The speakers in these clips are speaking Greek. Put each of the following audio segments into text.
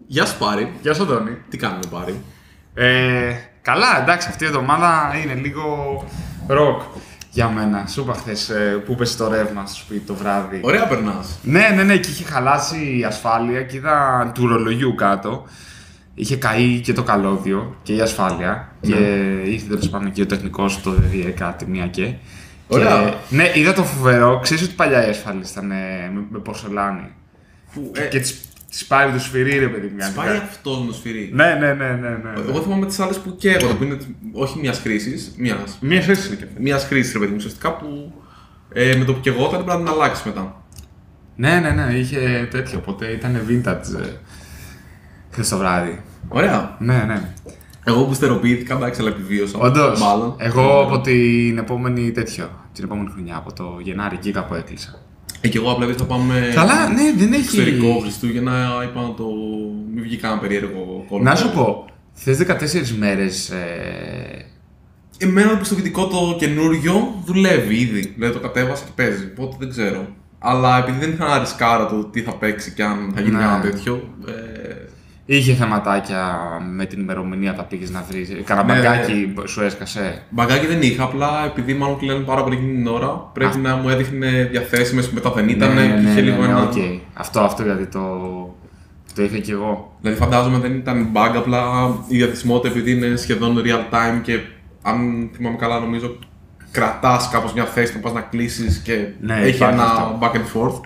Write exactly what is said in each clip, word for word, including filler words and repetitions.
Γεια σου Πάρη. Γεια σου Αντώνη. Τι κάνουμε Πάρη? Ε, καλά, εντάξει, αυτή η εβδομάδα είναι λίγο ροκ για μένα. Σου είπα χθες ε, που πέσει το ρεύμα στο σπίτι το βράδυ. Ωραία περνάς. Ναι, ναι, ναι, και είχε χαλάσει η ασφάλεια και είδα του ρολογιού κάτω. Είχε καεί και το καλώδιο και η ασφάλεια. Ναι. Και ήρθε τέλος πάντων και ο τεχνικός το ΔΔΕ κάτι μία και. Ωραία. Και, ναι, είδα το φοβερό. Ξέρεις ότι παλιά η ασφάλεια ήταν ε, με, με πορσελάνη. Που, Και, ε, και τις, τις πάρει το σφυρί, ρε παιδί μου. Σπάει αυτό με το σφυρί. Ναι, ναι, ναι, ναι, ναι. Εγώ θυμάμαι τις άλλες που καίγονται, που είναι όχι μιας χρήσης, μιας. Μία θέση είναι και αυτή. Μιας χρήσης, ρε παιδί μου, ουσιαστικά που ε, με το που καιγόταν πρέπει να την αλλάξεις μετά. Ναι, ναι, ναι, είχε τέτοιο, οπότε ήταν vintage ε, χθες το βράδυ. Ωραία. Ναι, ναι. Εγώ που στεροποιήθηκα, εντάξει, αλλά επιβίωσα. Όντως, Μάλλον. εγώ από την επόμενη τέτοιο, την επόμενη χρονιά, από το Γενάρη, εκεί κάπου έκλεισα. Ε, και εγώ απλά θα πάμε. Καλά, ναι, δεν έχει. Εξωτερικό Χριστούγεννα, είπα να το. Μην βγει κανένα περίεργο κόλπο. Να σου πω, θες δεκατέσσερις μέρες. Ε... Εμένα το πιστοποιητικό το καινούριο δουλεύει ήδη. Δηλαδή το κατέβασα και παίζει. Οπότε δεν ξέρω. Αλλά επειδή δεν είχα να ρισκάρω το τι θα παίξει και αν θα γίνει Ναι. ένα τέτοιο. Ε... Είχε θεματάκια με την ημερομηνία, τα πήγες να βρεις. Κανένα Ναι, μπαγκάκι σου έσκασε. Μπαγκάκι δεν είχα, απλά επειδή μάλλον κλαίνουν πάρα πολύ εκείνη την ώρα, πρέπει Α. να μου έδειχνε διαθέσιμες που μετά δεν ήταν ναι, και ναι, είχε ναι, λίγο ναι, ένα. οκ. Αυτό, αυτό γιατί το, το είχα κι εγώ. Δηλαδή φαντάζομαι δεν ήταν bug, απλά η διαθεσιμότητα επειδή είναι σχεδόν real time και αν θυμάμαι καλά νομίζω κρατάς κάπως μια θέση να πας να κλείσεις και ναι, Ναι, έχει υπάρχει ένα αυτό. back and forth.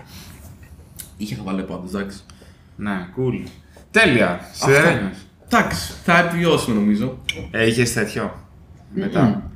Είχε χαβαλέ πάντως, εντάξει. Ναι, cool. Τέλεια. Αυτό. Σιδερένιος. Εντάξει, θα επιβιώσουμε νομίζω. Ε, είχες τέτοιο. Μετά.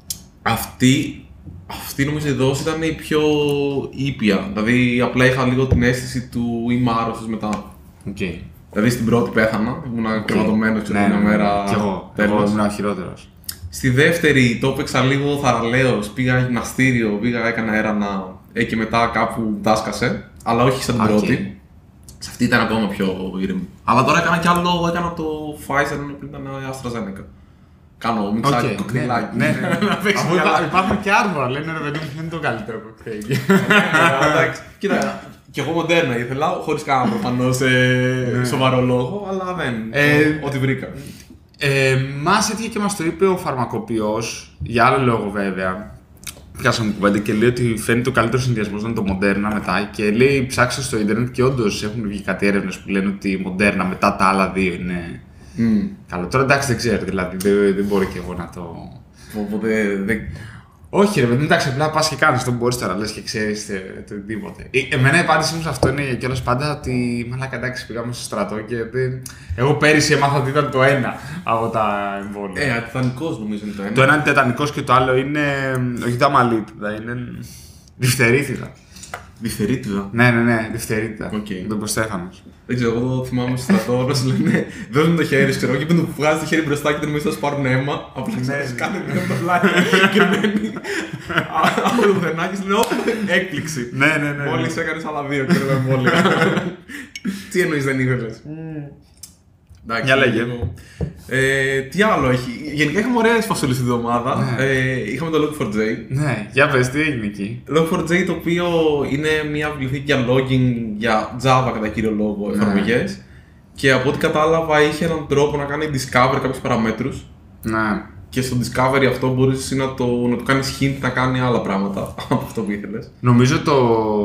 Αυτή, αυτή νομίζω η δόση ήταν η πιο ήπια. Δηλαδή απλά είχα λίγο την αίσθηση του είμαι άρρωστος μετά. Οκ. Δηλαδή στην πρώτη πέθανα, ήμουν κρεβατωμένος ξέρω Ναι, μια ναι, ναι. μέρα. Κι εγώ. τέλος. Εγώ ήμουν ο χειρότερος. Στη δεύτερη το έπαιξα λίγο θαραλέος, πήγα γυμναστήριο, πήγα έκανα έρανα ε, και μετά κάπου τάσκασε, αλλά όχι σαν την Οκ. πρώτη. Σε αυτή ήταν ακόμα πιο ήρεμη. Αλλά τώρα έκανα κι άλλο, έκανα το Pfizer ενώ πριν ήταν η AstraZeneca. Κάνω μιξάκι, Οκ, κοκτέιλάκι. ναι, ναι, ναι. Να παίξει Αφού καλά. υπά- υπάρχουν και άρθρα, λένε ρε παιδί μου, ποιο είναι το καλύτερο κοκτέιλ. Ναι, εντάξει. Κοίτα, κι εγώ μοντέρνα ήθελα, χωρίς κανένα προφανώς ε, σοβαρό λόγο, αλλά δεν. Ε, Ό,τι βρήκα. Ε, μας έτυχε και μας το είπε ο φαρμακοποιός, για άλλο λόγο βέβαια. Πιάσαμε κουβέντα και λέει ότι φαίνεται ο καλύτερος συνδυασμός να είναι το Moderna μετά. Και λέει ψάξτε στο Ιντερνετ και όντως έχουν βγει κάτι έρευνες που λένε ότι η Moderna μετά τα άλλα δύο είναι Mm. καλό. Τώρα εντάξει δεν ξέρω, δηλαδή δεν, δεν μπορώ και εγώ να το. Οπότε δεν. Όχι, ρε παιδί, εντάξει, απλά πα και κάνει το που μπορεί τώρα, λε και ξέρει το τίποτε. Ε, εμένα η απάντησή μου σε αυτό είναι κιόλας πάντα ότι μαλάκα εντάξει, πήγαμε στο στρατό και δεν... εγώ πέρυσι έμαθα ότι ήταν το ένα από τα εμβόλια. Ε, ατιτανικός νομίζω είναι το ένα. Το ένα είναι τετανικός και το άλλο είναι. Όχι τα μαλίτιδα, είναι. Διφθερίτιδα. Διφθερίτιδα. Ναι, ναι, ναι, διφθερίτιδα. Οκ. Τον Κωστέφανος. Δεν ξέρω, εγώ το θυμάμαι στο στρατό, όλα σου λένε δώσ' μου το χέρι, ξέρω, και πριν του βγάζει το χέρι μπροστά και δεν νομίζω να σου πάρουν αίμα. Απλά ξέρεις, κάνε μια από το πλάι και μένει. Από το πουθενά και σου λένε, «Ω, έκπληξη». Ναι, ναι, ναι. Μόλις έκανες άλλα δύο, ξέρω, εμβόλια. Τι εννοείς δεν ήθελες. Εντάξει, Για λέγε. λίγο. Ε, τι άλλο έχει. Γενικά είχαμε ωραίες φασούλες την εβδομάδα. Ναι. Ε, είχαμε το Log φορ τζέι. Ναι, για πες, τι έγινε εκεί. Log φορ τζέι το οποίο είναι μια βιβλιοθήκη για logging για Java κατά κύριο λόγο εφαρμογές. Και από ό,τι κατάλαβα είχε έναν τρόπο να κάνει discover κάποιους παραμέτρους. Ναι. Και στο discovery αυτό μπορείς να το, να το κάνεις hint να κάνει άλλα πράγματα από αυτό που ήθελες. Νομίζω το.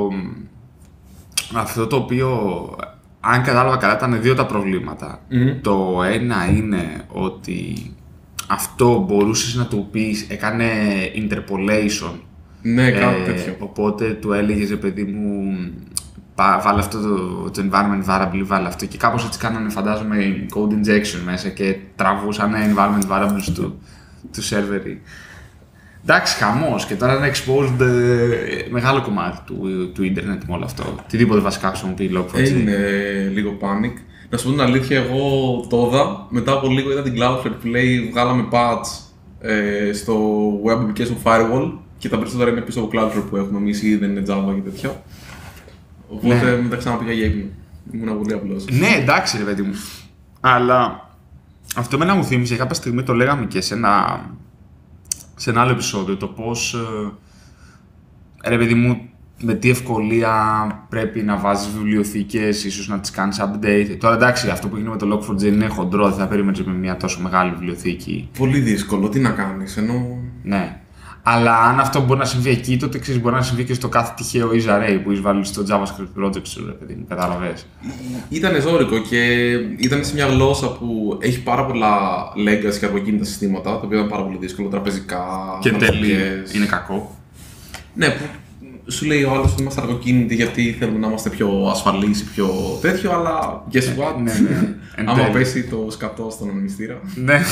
Αυτό το οποίο. Αν κατάλαβα καλά, ήταν δύο τα προβλήματα. Μμμ. Το ένα είναι ότι αυτό μπορούσες να του πεις, έκανε interpolation. Ναι, κάτι Ε, τέτοιο. Οπότε του έλεγες, ρε παιδί μου, πά- βάλε αυτό το, το environment variable, βάλε αυτό. Και κάπως έτσι κάνανε, φαντάζομαι, code injection μέσα και τραβούσαν environment variables του, του server. Εντάξει, χαμός. Και τώρα είναι exposed ε, μεγάλο κομμάτι του, του ίντερνετ με όλο αυτό. Οτιδήποτε βασικά χρησιμοποιεί log φορ τζέι. Είναι λίγο panic. Να σου πω την αλήθεια, εγώ το είδα. Μετά από λίγο είδα την Cloudflare που λέει βγάλαμε patch ε, στο Web Application Firewall και τα περισσότερα είναι πίσω από Cloudflare που έχουμε εμείς ή δεν είναι Java και τέτοια. Οπότε Ναι. μετά ξαναπήγα για ύπνο. Ήμουν πολύ απλός. Ναι, εντάξει, ρε παιδί μου. Αλλά αυτό εμένα μου θύμισε, κάποια στιγμή το λέγαμε και σε ένα, σε ένα άλλο επεισόδιο, το πώς, ε, ρε παιδί μου, με τι ευκολία πρέπει να βάζεις βιβλιοθήκες, ίσως να τις κάνεις update. Τώρα εντάξει, αυτό που γίνεται με το λοκ φορ τζέι είναι χοντρό, δεν θα περίμενες με μια τόσο μεγάλη βιβλιοθήκη. Πολύ δύσκολο, τι να κάνεις, ενώ... Ναι. Αλλά αν αυτό μπορεί να συμβεί εκεί, τότε ξέρεις, μπορεί να συμβεί και στο κάθε τυχαίο Isarray που έχεις βάλει στο JavaScript project σου, ρε παιδί μου, κατάλαβες. Ήταν ζώρικο και ήταν σε μια γλώσσα που έχει πάρα πολλά legacy και αργοκίνητα συστήματα, το οποίο ήταν πάρα πολύ δύσκολο, τραπεζικά, Και τέλει, τραπεζικές. είναι κακό. Ναι, που σου λέει ο άλλος ότι είμαστε αργοκίνητοι γιατί θέλουμε να είμαστε πιο ασφαλείς ή πιο τέτοιο, αλλά guess what, Ναι, ναι. Εν άμα τέλει. πέσει το σκατό στον ανεμιστήρα. Ναι.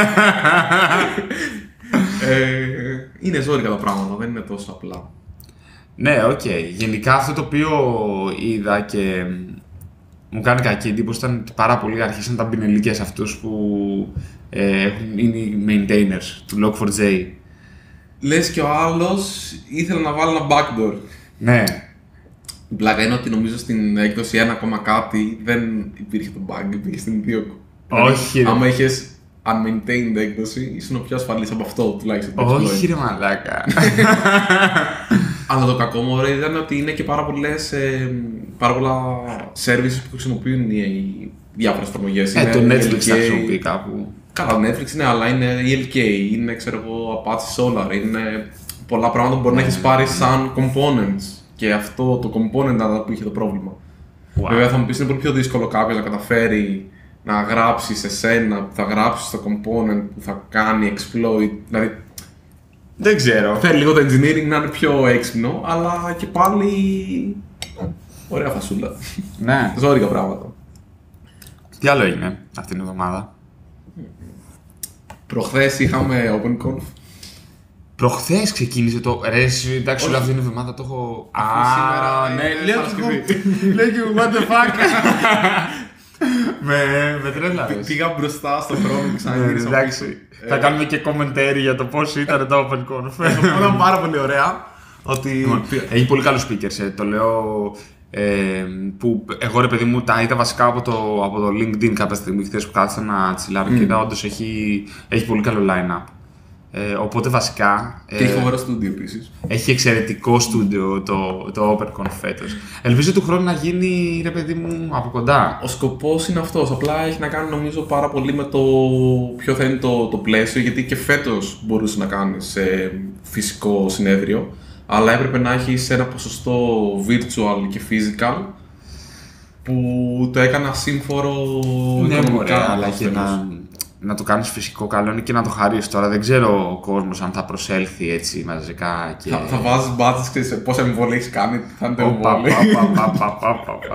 ε, είναι ζώρικα τα πράγματα, δεν είναι τόσο απλά. Ναι, οκ. Γενικά αυτό το οποίο είδα και μου κάνει κακή εντύπωση ήταν ότι πάρα πολλοί αρχίσαν τα πινελίκια σε αυτούς που ε, έχουν- είναι οι maintainers του λοκ φορ τζέι. Λες και ο άλλος ήθελε να βάλει ένα backdoor. Ναι. Η πλάκα είναι ότι νομίζω στην έκδοση ένα ακόμα κάτι δεν υπήρχε το bug, υπήρχε στην δύο. Όχι, ρε. Άμα είχες unmaintained έκδοση, ήσουν ο πιο ασφαλής από αυτό τουλάχιστον. το Όχι exploit. ρε μαλάκα. Αλλά το κακό μου ωραία ήταν ότι είναι και πάρα, πολλές, ε, πάρα πολλά services που χρησιμοποιούν οι, οι διάφορες εφαρμογές. Ε, Είναι το η Netflix ελ κέι. θα χρησιμοποιεί κάπου. Καλά, Netflix ναι, αλλά είναι η ελ κέι, είναι ξέρω εγώ Apache Solar, είναι πολλά πράγματα που μπορεί να έχεις πάρει σαν components. Και αυτό το component ήταν που είχε το πρόβλημα. Wow. Βέβαια θα μου πεις είναι πολύ πιο δύσκολο κάποιος να καταφέρει να γράψει σε σένα που θα γράψει στο component που θα κάνει exploit. Δηλαδή Δεν ξέρω. θέλει λίγο το engineering να είναι πιο έξυπνο, αλλά και πάλι ωραία φασούλα. Ναι. Ζόρικα πράγματα. Τι άλλο έγινε αυτήν την εβδομάδα. Προχθές είχαμε OpenConf. Προχθές ξεκίνησε το. Ρε, εσύ, εντάξει, όλη Όχι. αυτή την εβδομάδα το έχω. Αφού σήμερα ναι, είναι λέω Παρασκευή. και εγώ. Λέω και εγώ, what the fuck. Με, με τρέλαρες. Πήγα μπροστά στο χρόνο και Ναι, ξαναγύρισα. εντάξει. Θα κάνουμε και commentary για το πώς ήταν το OpenConf. Ήταν πάρα πολύ ωραία. Ότι. Λοιπόν, έχει πολύ καλούς speakers, ε, το λέω. Ε, που εγώ ρε παιδί μου τα είδα βασικά από το, από το LinkedIn κάποια στιγμή χθες που κάθισα να τσιλάρω και είδα όντως έχει, έχει πολύ καλό line-up. Ε, οπότε βασικά Και έχει ε, φοβερό στούντιο επίσης. έχει εξαιρετικό στούντιο το, το OpenConf φέτος. Ελπίζω του χρόνου να γίνει ρε παιδί μου από κοντά. Ο σκοπός είναι αυτός. Απλά έχει να κάνει νομίζω πάρα πολύ με το ποιο θα είναι το, το πλαίσιο. Γιατί και φέτος μπορούσε να κάνεις ε, φυσικό συνέδριο. Αλλά έπρεπε να έχεις ένα ποσοστό virtual και physical που το έκανα σύμφορο Ναι, οικονομικά. μωρέ, αλλά και φέτος. να, να το κάνεις φυσικό καλό είναι και να το χαρείς τώρα. Δεν ξέρω ο κόσμος αν θα προσέλθει έτσι μαζικά και... Θα, θα βάζεις budgets, ξέρεις πόσα εμβόλια έχεις κάνει, θα είναι το Οπα, εμβόλιο. πα, πα, πα, πα, πα, πα.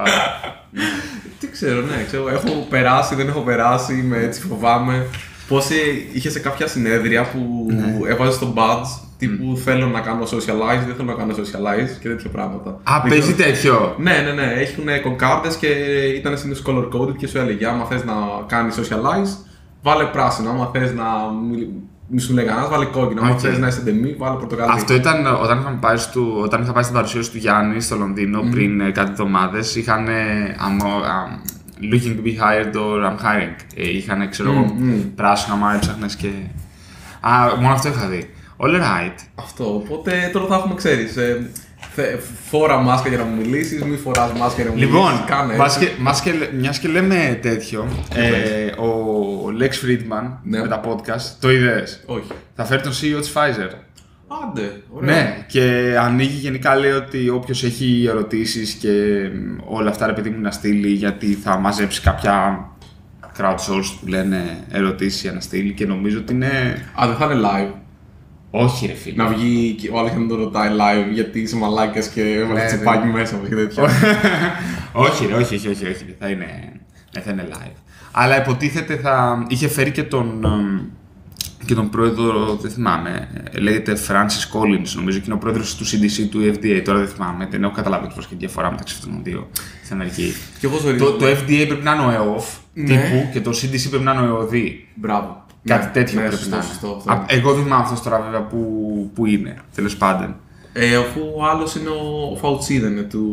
Τι ξέρω, ναι, ξέρω. Έχω περάσει, δεν έχω περάσει, είμαι έτσι, φοβάμαι. Πώς είχε σε κάποια συνέδρια που Ναι. έβαζε το badge τύπου θέλω να κάνω socialize, δεν θέλω να κάνω socialize και τέτοια πράγματα. Α, Δεν παίζει ξέρω- τέτοιο. Ναι, ναι, ναι. Έχουν κονκάρδες και ήταν συνήθως color coded και σου έλεγε άμα θες να κάνεις socialize, βάλε πράσινο. Άμα θες να μη, μη σου λέει κανένας, βάλε κόκκινο. Άμα Οκ. θες να είσαι ντεμή, βάλε πορτοκαλί. Αυτό ήταν όταν, είχαμε πάει στο, όταν είχα πάει στην παρουσίαση του Γιάννη στο Λονδίνο πριν ε, κάτι εβδομάδες. Είχαν I'm, um, looking to be hired or I'm hiring. Ε, είχαν, ξέρω εγώ, Μμμ, μμ. πράσινο άμα έψαχνες και... Α, μόνο αυτό είχα δει. All right. Αυτό. Οπότε τώρα θα έχουμε, ξέρεις, ε, θε- φόρα μάσκα για να μου μιλήσεις, μη φοράς μάσκα για να μου Λοιπόν, μιλήσεις. Κάνε μας έτσι. και, μας και, μιας και λέμε τέτοιο, ε, ο Lex Friedman Ναι. με τα podcast, το είδες, Όχι. θα φέρει τον σι ι ο της Pfizer. Άντε, ωραία. Ναι, και ανοίγει γενικά, λέει ότι όποιος έχει ερωτήσεις και μ, όλα αυτά ρε παιδί μου να στείλει, γιατί θα μαζέψει κάποια crowdsourced που λένε ερωτήσεις για να στείλει και νομίζω ότι είναι... Α, δεν θα είναι live. Όχι ρε φίλε. Να βγει και ο άλλος να τον ρωτάει live γιατί είσαι μαλάκας και έβαλε Ναι, τσιπάκι ναι. μέσα μου και τέτοια. όχι, ρε, όχι, όχι, όχι, όχι, θα είναι, ναι, θα είναι live. Αλλά υποτίθεται θα είχε φέρει και τον, εμ, και τον πρόεδρο, δεν θυμάμαι, ε, λέγεται Francis Collins, νομίζω, και είναι ο πρόεδρος του σι ντι σι του εφ ντι έι, τώρα δεν θυμάμαι, δεν έχω καταλάβει ακριβώς και τη διαφορά μεταξύ αυτών των δύο στην Αμερική. Και εγώ ζορίζω. Το, το εφ ντι έι πρέπει να είναι ο ΕΟΦ Ναι. τύπου και το σι ντι σι πρέπει να είναι ο ΕΟΔΗ. Μπράβο. Κάτι Ναι, τέτοιο ναι, πρέπει σωστό, να είναι. σωστό, αυτό. Α, εγώ δεν θυμάμαι αυτό τώρα βέβαια που, που είναι, τέλος πάντων. Ε, αφού ο άλλος είναι ο, ο Fauci, δεν είναι του...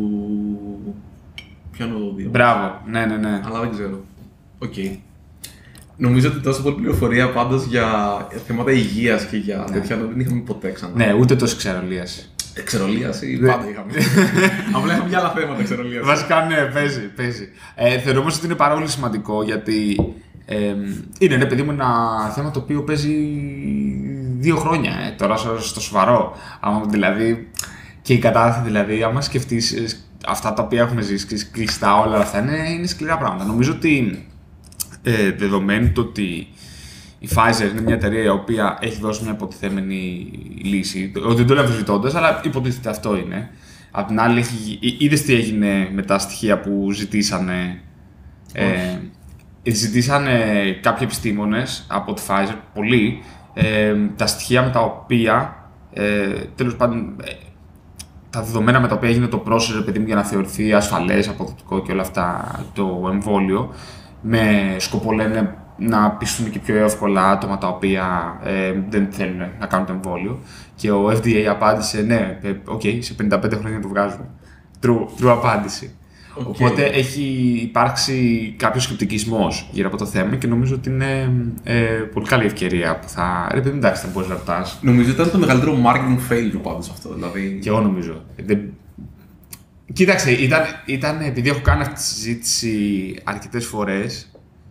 Ποιο είναι ο δύο. Μπράβο, ναι, ναι, ναι. Αλλά δεν ξέρω. Οκ. Νομίζω ότι τόσο πολύ πληροφορία πάντως για θέματα υγείας και για τέτοια δεν είχαμε ποτέ ξανά. Ναι, ούτε τόσο ξέρω, Λίας. Εξερολίαση, πάντα είχαμε. Απλά είχαμε για άλλα θέματα εξερολίαση. Βασικά, ναι, παίζει. παίζει. Ε, θεωρώ όμως ότι είναι πάρα πολύ σημαντικό γιατί ε, είναι ρε παιδί μου ένα θέμα το οποίο παίζει δύο χρόνια ε, τώρα στο σοβαρό. Άμα, δηλαδή, και η κατάσταση, δηλαδή, άμα σκεφτείς αυτά τα οποία έχουμε ζήσει, κλειστά όλα αυτά, είναι, είναι σκληρά πράγματα. Νομίζω ότι ε, δεδομένου το ότι η Pfizer είναι μια εταιρεία η οποία έχει δώσει μια υποτιθέμενη λύση, ότι δεν το λέω αμφισβητώντας, αλλά υποτίθεται αυτό είναι. Απ' την άλλη, είδες τι έγινε με τα στοιχεία που ζητήσανε. Ε, ζητήσανε κάποιοι επιστήμονες από τη Pfizer, πολλοί, ε, τα στοιχεία με τα οποία, ε, τέλος πάντων, ε, τα δεδομένα με τα οποία έγινε το process, παιδί μου, για να θεωρηθεί ασφαλές, αποδοτικό και όλα αυτά το εμβόλιο, με σκοπό, λένε, να πείσουν και πιο εύκολα άτομα τα οποία ε, δεν θέλουν να κάνουν το εμβόλιο. Και ο F D A απάντησε, ναι, οκ, okay, σε πενήντα πέντε χρόνια το βγάζουμε. True, true απάντηση. Okay. Οπότε έχει υπάρξει κάποιος σκεπτικισμός γύρω από το θέμα και νομίζω ότι είναι ε, πολύ καλή ευκαιρία που θα. Ρε παιδί, εντάξει, θα μπορείς να ρωτάς. Νομίζω ότι ήταν το μεγαλύτερο marketing failure πάντως αυτό. Δηλαδή... Και εγώ νομίζω. Δεν... Κοίταξε, ήταν, ήταν, επειδή έχω κάνει αυτή τη συζήτηση αρκετές φορές,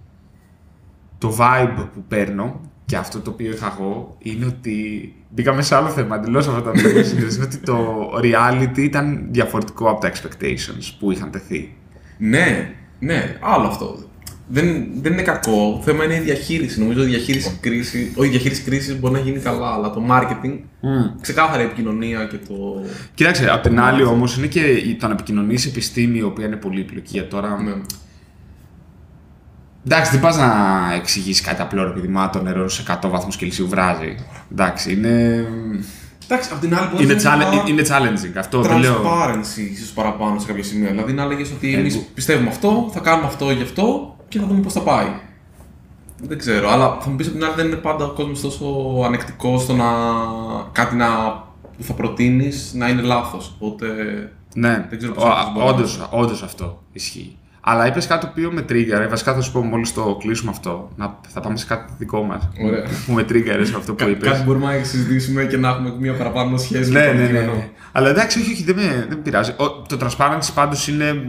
το vibe που παίρνω και αυτό το οποίο είχα εγώ είναι ότι μπήκαμε σε άλλο θέμα, εντελώς αυτά τα οποία συνειδητοποιήσαμε ότι το reality ήταν διαφορετικό από τα expectations που είχαν τεθεί. Ναι, ναι, άλλο αυτό. Δεν, δεν είναι κακό, το θέμα είναι η διαχείριση. Νομίζω ότι η διαχείριση κρίση, όχι, η διαχείριση κρίσης μπορεί να γίνει καλά, αλλά το marketing, mm. ξεκάθαρη επικοινωνία και το... Κοίταξε, απ' την άλλη όμως είναι και το να επικοινωνείς επιστήμη, η οποία είναι πολύπλοκη για τώρα. Ναι. Εντάξει, δεν πας να εξηγήσεις κάτι απλό, επειδή μα το νερό σε εκατό βαθμούς Κελσίου βράζει. Εντάξει, είναι... Εντάξει, απ' την άλλη είναι, είναι, challenge, είναι challenging, αυτό δεν λέω... Transparency ίσως παραπάνω σε κάποια σημεία. Δηλαδή να έλεγες ότι εμείς πιστεύουμε αυτό, θα κάνουμε αυτό γι' αυτό και θα δούμε πώς θα πάει. Δεν ξέρω, αλλά θα μου πεις απ' την άλλη δεν είναι πάντα ο κόσμος τόσο ανεκτικός στο να κάτι να... που θα προτείνεις να είναι λάθος. Οπότε ναι, δεν ξέρω πώς όντως, όντως αυτό ισχύει. Αλλά είπες κάτι το οποίο με trigger, βασικά θα σου πω μόλις το κλείσουμε αυτό, να, θα πάμε σε κάτι δικό μας. Ωραία. Που με trigger σε αυτό που είπες. Κάτι μπορούμε να συζητήσουμε και να έχουμε μια παραπάνω σχέση ναι, με το ναι, ναι, κείμενο. ναι. Αλλά εντάξει, όχι, όχι, δεν με, δεν πειράζει. Ο, το transparency πάντως είναι...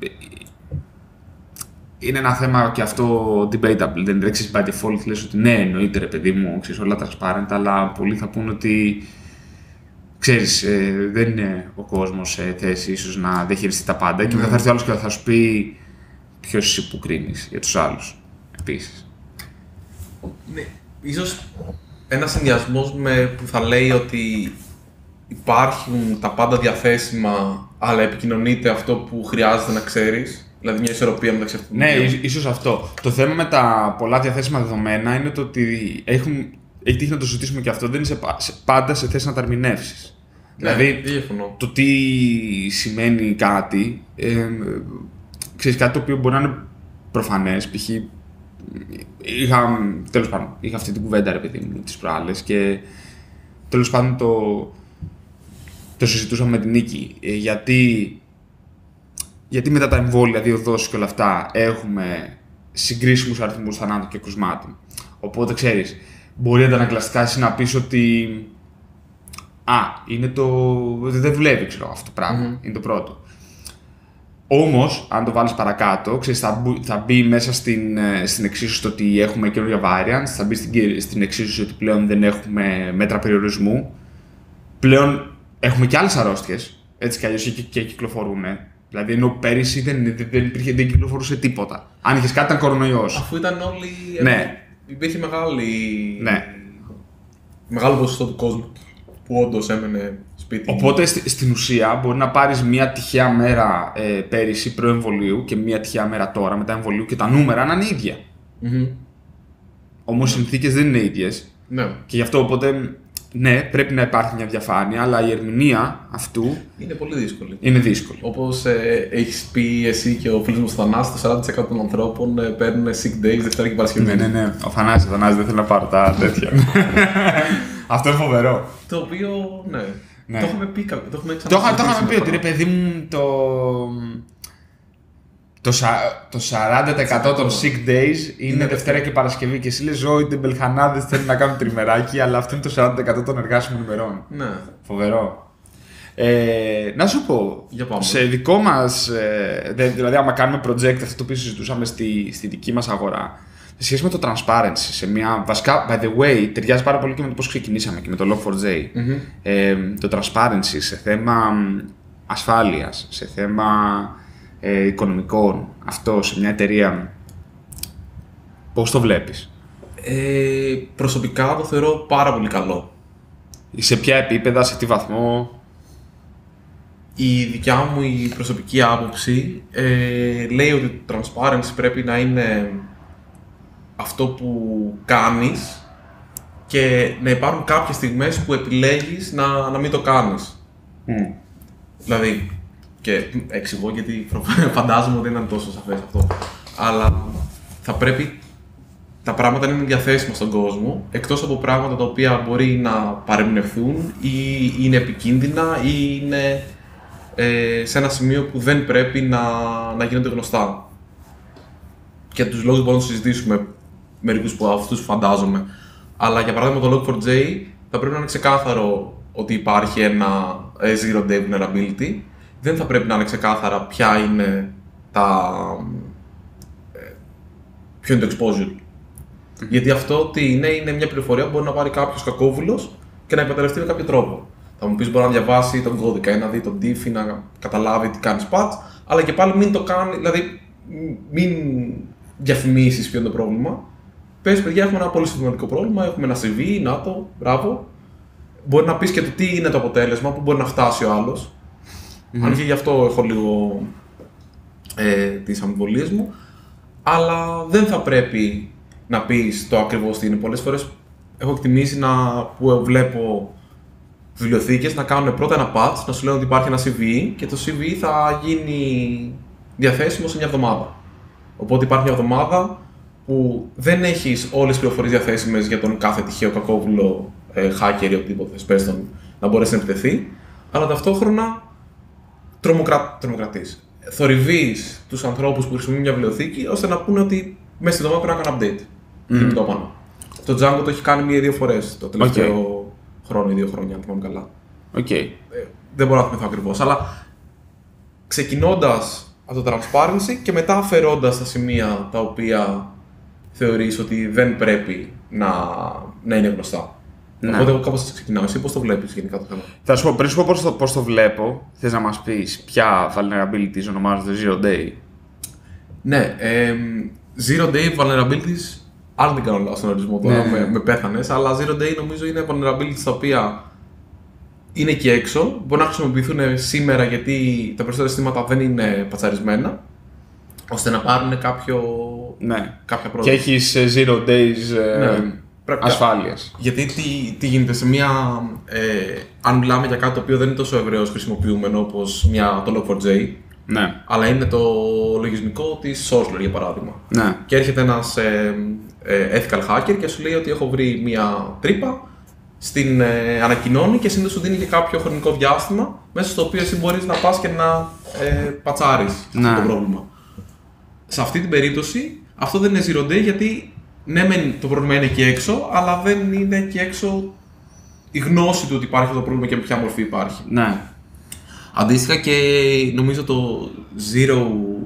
Είναι ένα θέμα και αυτό debatable. Δεν τρέξεις by default, λες ότι ναι, εννοείται ρε παιδί μου, ξέρεις όλα transparent, αλλά πολλοί θα πούν ότι ξέρεις, ε, δεν είναι ο κόσμος σε θέση ίσως να διαχειριστεί τα πάντα και μετά θα έρθει ο άλλος και θα σου πει ποιος εσύ που κρίνεις για τους άλλους, επίσης. Ναι, ίσως ένας συνδυασμός με που θα λέει ότι υπάρχουν τα πάντα διαθέσιμα, αλλά επικοινωνείται αυτό που χρειάζεται να ξέρεις. Δηλαδή μια ισορροπία μεταξύ αυτών. Ναι, ίσως αυτό. Το θέμα με τα πολλά διαθέσιμα δεδομένα είναι το ότι έχουν, έχει τύχει να το συζητήσουμε και αυτό, δεν είσαι πάντα σε θέση να τα ερμηνεύσεις. Ναι, δηλαδή, διαφωνώ. Το τι σημαίνει κάτι, ε, ξέρεις, κάτι το οποίο μπορεί να είναι προφανές, π.χ. είχα, τέλος πάντων, είχα αυτή την κουβέντα ρε παιδί μου τις προάλλες και τέλος πάντων το, το συζητούσαμε με την Νίκη, ε, γιατί Γιατί μετά τα εμβόλια, δύο δόσεις και όλα αυτά έχουμε συγκρίσιμους αριθμούς θανάτων και κρουσμάτων. Οπότε ξέρεις, μπορεί αντανακλαστικά εσύ να πεις ότι α, είναι το... δεν δουλεύει ξέρω, αυτό το πράγμα, mm-hmm. είναι το πρώτο. Όμως, αν το βάλεις παρακάτω, ξέρεις, θα, μπου, θα μπει μέσα στην, στην εξίσωση το ότι έχουμε καινούργια variants, θα μπει στην, στην εξίσωση ότι πλέον δεν έχουμε μέτρα περιορισμού, πλέον έχουμε και άλλες αρρώστιες, έτσι κι αλλιώς και, και κυκλοφορούν. Δηλαδή, ενώ πέρυσι δεν, δεν, δεν, υπήρχε, δεν κυκλοφορούσε τίποτα. Αν είχες κάτι, ήταν κορονοϊός. Αφού ήταν όλοι. Ναι. Υπήρχε μεγάλη. Ναι. Μεγάλο ποσοστό του κόσμου που όντως έμενε σπίτι. Οπότε στη, στην ουσία μπορεί να πάρεις μια τυχαία μέρα ε, πέρυσι προ-εμβολίου και μια τυχαία μέρα τώρα μετά εμβολίου και τα νούμερα να είναι ίδια. Mm-hmm. Όμως οι mm-hmm. συνθήκες δεν είναι ίδιες. Ναι. Και γι' αυτό οπότε. Ναι, πρέπει να υπάρχει μια διαφάνεια, αλλά η ερμηνεία αυτού είναι πολύ δύσκολη. Είναι δύσκολη. Όπως ε, έχεις πει εσύ και ο φίλος μου Θανάσης, το σαράντα τοις εκατό των ανθρώπων ε, παίρνουν sick days Δευτέρα και Παρασκευή. Ναι, ναι, ναι. Ο Θανάσης, ο Θανάσης δεν θέλει να πάρω τα τέτοια. Αυτό είναι φοβερό. Το οποίο, ναι. ναι. Το είχαμε πει κάποιο. Το είχαμε, το, το είχαμε πει ότι ρε παιδί μου το. Το, το σαράντα τοις εκατό των sick days είναι, είναι Δευτέρα και Παρασκευή και εσύ λες ζω οι τεμπελχανάδες θέλουν να κάνουν τριμεράκι, αλλά αυτό είναι το σαράντα τοις εκατό των εργάσιμων ημερών. Ναι. Φοβερό. Ε, να σου πω, σε δικό μας, ε, δηλαδή άμα κάνουμε project αυτό το οποίο συζητούσαμε στη, στη δική μας αγορά, σε σχέση με το transparency, σε μια, βασικά, by the way, ταιριάζει πάρα πολύ και με το πώς ξεκινήσαμε και με το λογ φορ τζέι. Mm-hmm. Ε, το transparency σε θέμα ασφάλειας, σε θέμα ε, οικονομικών, αυτό σε μια εταιρεία, πώς το βλέπεις? Ε, προσωπικά το θεωρώ πάρα πολύ καλό. Σε ποια επίπεδα, σε τι βαθμό? Η δικιά μου η προσωπική άποψη ε, λέει ότι το transparency πρέπει να είναι αυτό που κάνεις και να υπάρχουν κάποιες στιγμές που επιλέγεις να, να μην το κάνεις. Mm. Δηλαδή, και εξηγώ γιατί φαντάζομαι ότι δεν ήταν τόσο σαφές αυτό, αλλά θα πρέπει τα πράγματα να είναι διαθέσιμα στον κόσμο, εκτός από πράγματα τα οποία μπορεί να παρεμνευθούν ή είναι επικίνδυνα ή είναι ε, σε ένα σημείο που δεν πρέπει να, να γίνονται γνωστά. Και τους λόγους μπορούμε να συζητήσουμε μερικούς από αυτούς φαντάζομαι. Αλλά για παράδειγμα το λογ φορ τζέι θα πρέπει να είναι ξεκάθαρο ότι υπάρχει ένα zero day vulnerability. Δεν θα πρέπει να είναι ξεκάθαρα ποια είναι τα... ποιο είναι το exposure. Mm-hmm. Γιατί αυτό τι είναι, είναι μια πληροφορία που μπορεί να πάρει κάποιος κακόβουλος και να εκμεταλλευτεί με κάποιο τρόπο. Θα μου πεις μπορεί να διαβάσει τον κώδικα ή να δει τον diff ή να καταλάβει τι κάνει patch, αλλά και πάλι μην το κάνει, δηλαδή μην διαφημίσεις ποιο είναι το πρόβλημα. Πες παιδιά, έχουμε ένα πολύ σημαντικό πρόβλημα, έχουμε ένα σι βι, να το, μπράβο. Μπορεί να πεις και το τι είναι το αποτέλεσμα, που μπορεί να φτάσει ο άλλος. Mm-hmm. Αν και γι' αυτό έχω λίγο ε, τις αμφιβολίες μου. Αλλά δεν θα πρέπει να πεις το ακριβώς τι είναι. Πολλές φορές έχω εκτιμήσει να, που βλέπω βιβλιοθήκες να κάνουν πρώτα ένα patch, να σου λένε ότι υπάρχει ένα σι βι και το σι βι θα γίνει διαθέσιμο σε μια εβδομάδα. Οπότε υπάρχει μια εβδομάδα που δεν έχεις όλες τις πληροφορίες διαθέσιμες για τον κάθε τυχαίο κακόβουλο ε, hacker ή οτιδήποτε πες τον, να μπορέσει να επιτεθεί, αλλά ταυτόχρονα τρομοκρα... τρομοκρατείς. Θορυβείς τους ανθρώπους που χρησιμοποιούν μια βιβλιοθήκη ώστε να πούνε ότι μέσα στη εβδομάδα πρέπει να κάνω update. Mm. Το πάνω. Το Django το έχει κάνει μία-δύο φορές το τελευταίο okay. χρόνο ή δύο χρόνια, αν θυμάμαι καλά. Okay. Ε, δεν μπορώ να θυμηθώ ακριβώς, αλλά ξεκινώντας από το transparency και μετά αφαιρώντας τα σημεία τα οποία θεωρείς ότι δεν πρέπει να, να είναι γνωστά. Ναι. Οπότε εγώ κάπως θα ξεκινάω. Εσύ πώς το βλέπεις γενικά το θέμα? Θα σου πω, πριν σου πω πώς το, πώς το βλέπω, θες να μας πεις ποια vulnerabilities ονομάζονται zero day? Ναι, ε, zero day vulnerabilities, αν δεν κάνω λάθος στον ορισμό τώρα, ναι. με, με πέθανες, αλλά zero day νομίζω είναι vulnerabilities τα οποία είναι εκεί έξω, μπορεί να χρησιμοποιηθούν σήμερα γιατί τα περισσότερα συστήματα δεν είναι πατσαρισμένα, ώστε να πάρουν κάποιο, ναι. κάποια πρόταση. Και έχεις zero days ναι. ασφάλειας. Γιατί τι, τι γίνεται σε μια, ε, αν μιλάμε για κάτι το οποίο δεν είναι τόσο ευρέως χρησιμοποιούμενο όπως μια, το λογ φορ τζέι, ναι. αλλά είναι το λογισμικό της Sourceler για παράδειγμα. Ναι. Και έρχεται ένας ε, ε, ethical hacker και σου λέει ότι έχω βρει μια τρύπα, στην ε, ανακοινώνει και συνήθως σου δίνει και κάποιο χρονικό διάστημα μέσα στο οποίο εσύ μπορείς να πας και να ε, πατσάρεις ναι. αυτό το πρόβλημα. Σε αυτή την περίπτωση αυτό δεν είναι zero day γιατί ναι μεν το πρόβλημα είναι εκεί έξω, αλλά δεν είναι εκεί έξω η γνώση του ότι υπάρχει αυτό το πρόβλημα και με ποια μορφή υπάρχει. Ναι. Αντίστοιχα και νομίζω το zero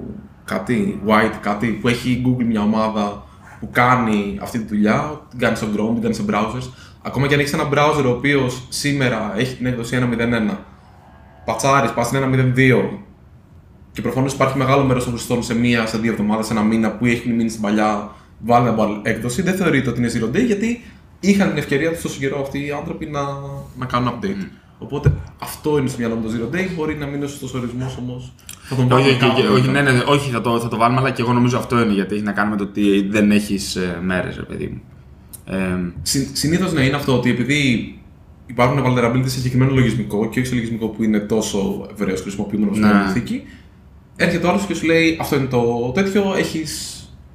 κάτι, white κάτι που έχει η Google μια ομάδα που κάνει αυτή τη δουλειά, την κάνει στο Chrome, την κάνει σε browsers. Ακόμα και αν έχεις ένα browser ο οποίος σήμερα έχει την έκδοση ένα μηδέν ένα, πατσάρεις, πας στην ένα μηδέν δύο και προφανώς υπάρχει μεγάλο μέρος των χρηστών σε μία, σε δύο εβδομάδες, σε ένα μήνα που έχει μείνει στην παλιά vulnerable έκδοση, δεν θεωρείται ότι είναι zero day γιατί είχαν την ευκαιρία τους τόσο καιρό αυτοί οι άνθρωποι να, να κάνουν update. Mm. Οπότε αυτό είναι στο μυαλό μου το zero day, μπορεί να μην είναι σωστός ορισμός όμως. Θα τον όχι, όχι, όχι, ναι, ναι, όχι θα, το, θα το βάλουμε, αλλά και εγώ νομίζω αυτό είναι γιατί έχει να κάνει με το ότι δεν έχεις ε, μέρες, ρε παιδί μου. Ε, Συ, συνήθως ναι, είναι αυτό ότι επειδή υπάρχουν vulnerabilities σε συγκεκριμένο λογισμικό και όχι σε λογισμικό που είναι τόσο ευρέως χρησιμοποιούμενο στην βιβλιοθήκη, έρχεται ο άλλος και σου λέει αυτό είναι το τέτοιο, έχεις,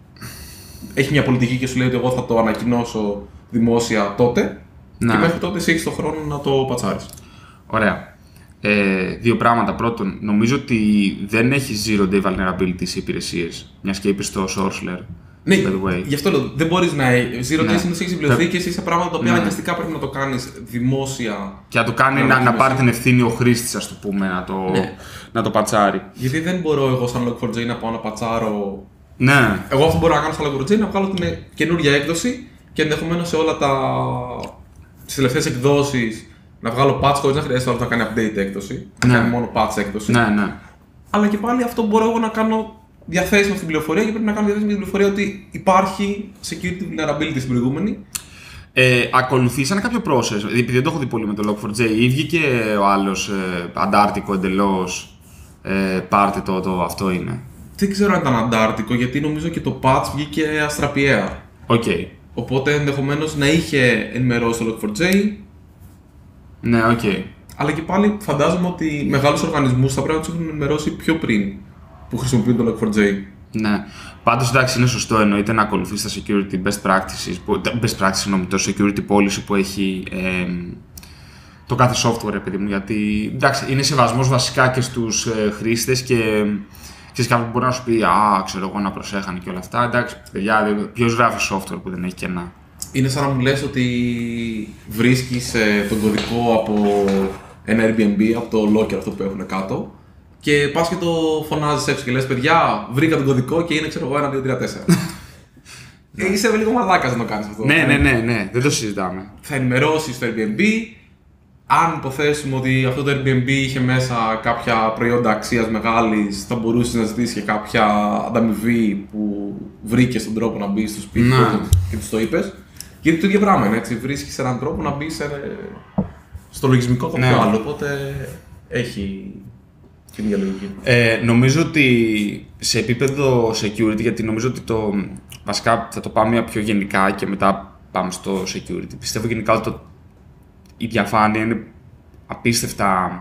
έχει μια πολιτική και σου λέει ότι εγώ θα το ανακοινώσω δημόσια τότε να. Και μέχρι τότε εσύ έχεις τον χρόνο να το πατσάρεις. Ωραία. Ε, δύο πράγματα. Πρώτον, νομίζω ότι δεν έχει zero day vulnerability σε υπηρεσίες, μιας και είπες στο Sourceler. Ναι, by the way. γι' αυτό λέω. Δεν μπορείς να. Zero Ναι. Day συνήθως έχει βιβλιοθήκες ή σε πράγματα τα οποία Ναι. αναγκαστικά πρέπει να το κάνεις δημόσια. Και να το κάνει να, να πάρει την ευθύνη ο χρήστης, ας το πούμε, να το, Ναι. να το πατσάρει. Γιατί δεν μπορώ εγώ σαν λογ φορ τζέι να πάω να πατσάρω. Ναι. Εγώ αυτό μπορώ να κάνω σαν log φορ τζέι να βγάλω την καινούργια έκδοση και ενδεχομένως σε όλα τα. Στις τελευταίες εκδόσεις να βγάλω patch χωρίς να χρειάζεται να κάνει update έκδοση. Να Ναι. κάνει μόνο patch έκδοση. Ναι, ναι. Αλλά και πάλι αυτό μπορώ εγώ να κάνω διαθέσιμο στην πληροφορία και πρέπει να κάνω διαθέσιμη την πληροφορία ότι υπάρχει security vulnerability στην προηγούμενη. Ε, ακολουθήσανε κάποιο process, επειδή δεν το έχω δει πολύ με το λογ φορ τζέι, ή βγήκε ο άλλος ε, αντάρτικο εντελώς, ε, πάρτε το, το, αυτό είναι. Δεν ξέρω αν ήταν αντάρτικο γιατί νομίζω και το patch βγήκε αστραπιαία. Οκ. Okay. Οπότε ενδεχομένως να είχε ενημερώσει το λογ φορ τζέι. Ναι, οκ. Okay. Αλλά και πάλι φαντάζομαι ότι μεγάλους οργανισμούς θα πρέπει να τους έχουν ενημερώσει πιο πριν που χρησιμοποιούν το λογ φορ τζέι. Ναι. Πάντως εντάξει, είναι σωστό εννοείται να ακολουθείς τα security best practices, που, best practices εννοώ, το security policy που έχει ε, το κάθε software, επειδή μου, γιατί εντάξει, είναι σεβασμός βασικά και στους ε, χρήστες και ξέρεις, κάποιοι μπορεί να σου πει «Α, ξέρω εγώ να προσέχανε και όλα αυτά». Εντάξει, παιδιά, ποιος γράφει software που δεν έχει κενά. Είναι σαν να μου λες ότι βρίσκεις ε, τον κωδικό από ένα Airbnb, από το locker αυτό που έχουν κάτω και πας και το φωνάζεις έξω και λες «Παιδιά, βρήκα τον κωδικό και είναι ξέρω εγώ ένα, δύο, τρία, τέσσερα». ε, είσαι λίγο μαλάκας να το κάνεις αυτό. Ναι, ναι, ναι, ναι, δεν το συζητάμε. Θα ενημερώσεις το Airbnb. Αν υποθέσουμε ότι αυτό το Airbnb είχε μέσα κάποια προϊόντα αξίας μεγάλης, θα μπορούσες να ζητήσεις και κάποια ανταμοιβή που βρήκες τον τρόπο να μπεις στο σπίτι Ναι. του και τους το είπες. Γιατί το ίδιο πράγμα είναι, έτσι. Βρίσκεις έναν τρόπο να μπεις σε... στο λογισμικό κάποιο Ναι. άλλο. Οπότε έχει την ίδια λογική. Ε, νομίζω ότι σε επίπεδο security, γιατί νομίζω ότι το. Βασικά θα το πάμε πιο γενικά και μετά πάμε στο security. Πιστεύω γενικά ότι το, η διαφάνεια είναι απίστευτα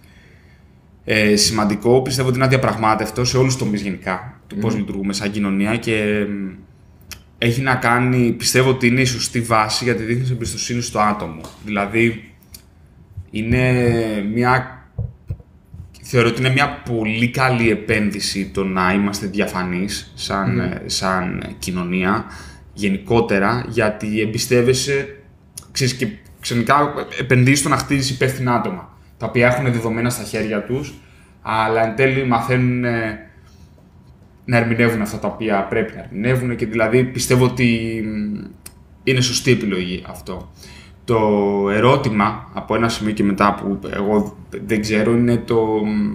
ε, σημαντικό. Πιστεύω ότι είναι αδιαπραγμάτευτο σε όλους τους τομείς γενικά του πώς λειτουργούμε σαν κοινωνία και ε, έχει να κάνει, πιστεύω ότι είναι η σωστή βάση γιατί δείχνει εμπιστοσύνη στο άτομο. Δηλαδή, είναι μια. Θεωρώ ότι είναι μια πολύ καλή επένδυση το να είμαστε διαφανείς σαν, Mm. σαν κοινωνία γενικότερα, γιατί εμπιστεύεσαι, ξέρεις, και ξενικά επενδύεις στο να χτίζεις υπεύθυνα άτομα, τα οποία έχουν δεδομένα στα χέρια τους, αλλά εν τέλει μαθαίνουν ε, να ερμηνεύουν αυτά τα οποία πρέπει να ερμηνεύουν και δηλαδή πιστεύω ότι είναι σωστή επιλογή αυτό. Το ερώτημα από ένα σημείο και μετά που εγώ δεν ξέρω είναι το,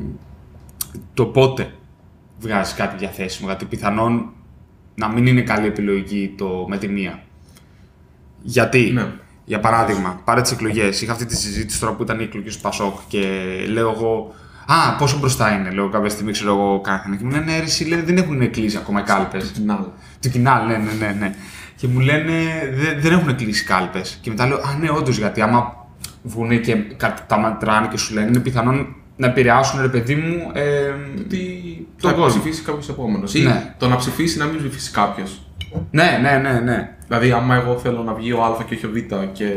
το πότε βγάζεις κάτι διαθέσιμο, γιατί πιθανόν να μην είναι καλή επιλογή το με τη μία. Γιατί, Ναι. για παράδειγμα, πάρε τις εκλογές, είχα αυτή τη συζήτηση τώρα που ήταν οι εκλογές του Πασόκ και λέω εγώ «Α, πόσο μπροστά είναι», λέω κάποια στιγμή, ξέρω εγώ, κάθανε και μου λένε «Ναι, ρε, εσύ, λένε, δεν έχουν κλείσει ακόμα οι κάλπες». Κοινάλ. Του κοινάλ, ναι, ναι, ναι, ναι. Και μου λένε δεν, δεν έχουν κλείσει κάλπες. Και μετά λέω Α, ναι, όντως, γιατί άμα βγουνε και κα- τα μετράνε και σου λένε είναι πιθανόν να επηρεάσουν, ρε παιδί μου, ε, Ότι τον θα κόσμο. ψηφίσει κάποιος επόμενος. Ή Ναι. το να ψηφίσει να μην ψηφίσει κάποιος. Ναι, ναι, ναι, ναι. Δηλαδή, άμα εγώ θέλω να βγει ο Α και όχι ο Β και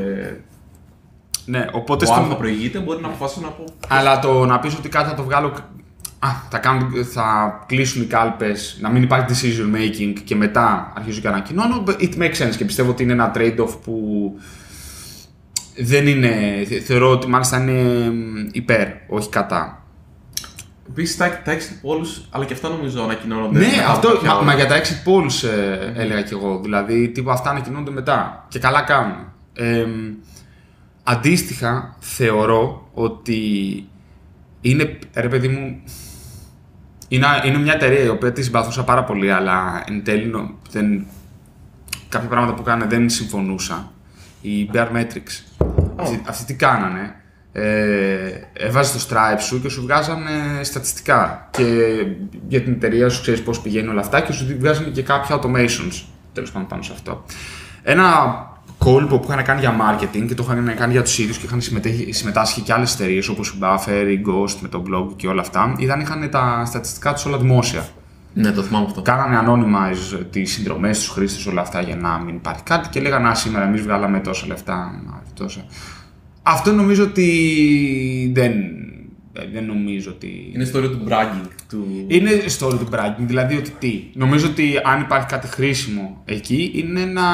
Ναι, οπότε ο στο... Α προηγείται, μπορεί να αποφασίσω να πω. Αλλά το να πεις ότι κάτι θα το βγάλω. Α, θα, κάνουν, θα κλείσουν οι κάλπες, να μην υπάρχει decision making και μετά αρχίζουν και ανακοινώνω. It makes sense και πιστεύω ότι είναι ένα trade-off που δεν είναι. Θεωρώ ότι μάλιστα είναι υπέρ, όχι κατά. Επίσης τα, τα exit polls, αλλά και αυτά νομίζω ανακοινώνονται. Ναι, μετά από αυτό, κάποια μα, ώρα. μα για τα exit polls ε, έλεγα κι εγώ. Δηλαδή, τύπου αυτά ανακοινώνονται μετά. Και καλά κάνουν. Ε, αντίστοιχα, θεωρώ ότι είναι, ρε παιδί μου, είναι, είναι μια εταιρεία η οποία τη συμπαθούσα πάρα πολύ, αλλά εν τέλει νο- δεν, κάποια πράγματα που κάνανε δεν συμφωνούσα. Η Bearmetrics. Αυτοί, αυτοί τι κάνανε. Ε, έβαζε το Stripe σου και σου βγάζανε στατιστικά και για την εταιρεία σου ξέρεις πώς πηγαίνει όλα αυτά και σου βγάζανε και κάποια automations τέλος πάντων πάνω σε αυτό. Ένα κόλπο που είχαν κάνει για marketing και το είχαν κάνει για τους ίδιους και είχαν συμμετάσχει και άλλες εταιρείες όπως η Buffer, η Ghost με το blog και όλα αυτά, ήταν είχαν τα στατιστικά τους όλα δημόσια. Ναι, το θυμάμαι αυτό. Κάνανε anonymize τις συνδρομές στους χρήστες, όλα αυτά για να μην υπάρχει κάτι και λέγανε Α, σήμερα εμείς βγάλαμε τόσα λεφτά. Τόσα. Αυτό νομίζω ότι δεν, Δεν νομίζω ότι. Είναι ιστορία του bragging. Του... Είναι ιστορία του bragging, δηλαδή ότι τι. Νομίζω ότι αν υπάρχει κάτι χρήσιμο εκεί είναι να.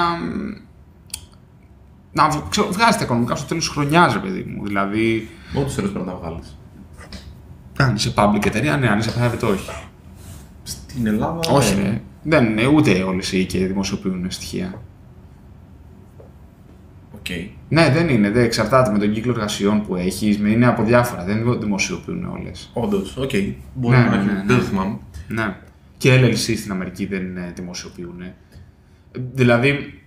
Να βγάζει τα οικονομικά στο τέλος της χρονιάς, ρε παιδί μου. Δηλαδή. Ό,τι θέλει πρέπει να τα βγάλεις. Αν είσαι public εταιρεία, ναι, αν είσαι private, όχι. Στην Ελλάδα. Όχι, ναι. Δεν είναι ούτε όλες οι οίκοι δημοσιοποιούν στοιχεία. Okay. Ναι, δεν είναι. Δεν εξαρτάται με τον κύκλο εργασιών που έχεις. Είναι από διάφορα. Δεν δημοσιοποιούν όλες. Όντως, οκ. Okay. Μπορεί ναι, να έχει. Ναι, ναι. Δεν το θυμάμαι. Ναι. Και ελ ελ σι στην Αμερική δεν δημοσιοποιούν. Δηλαδή.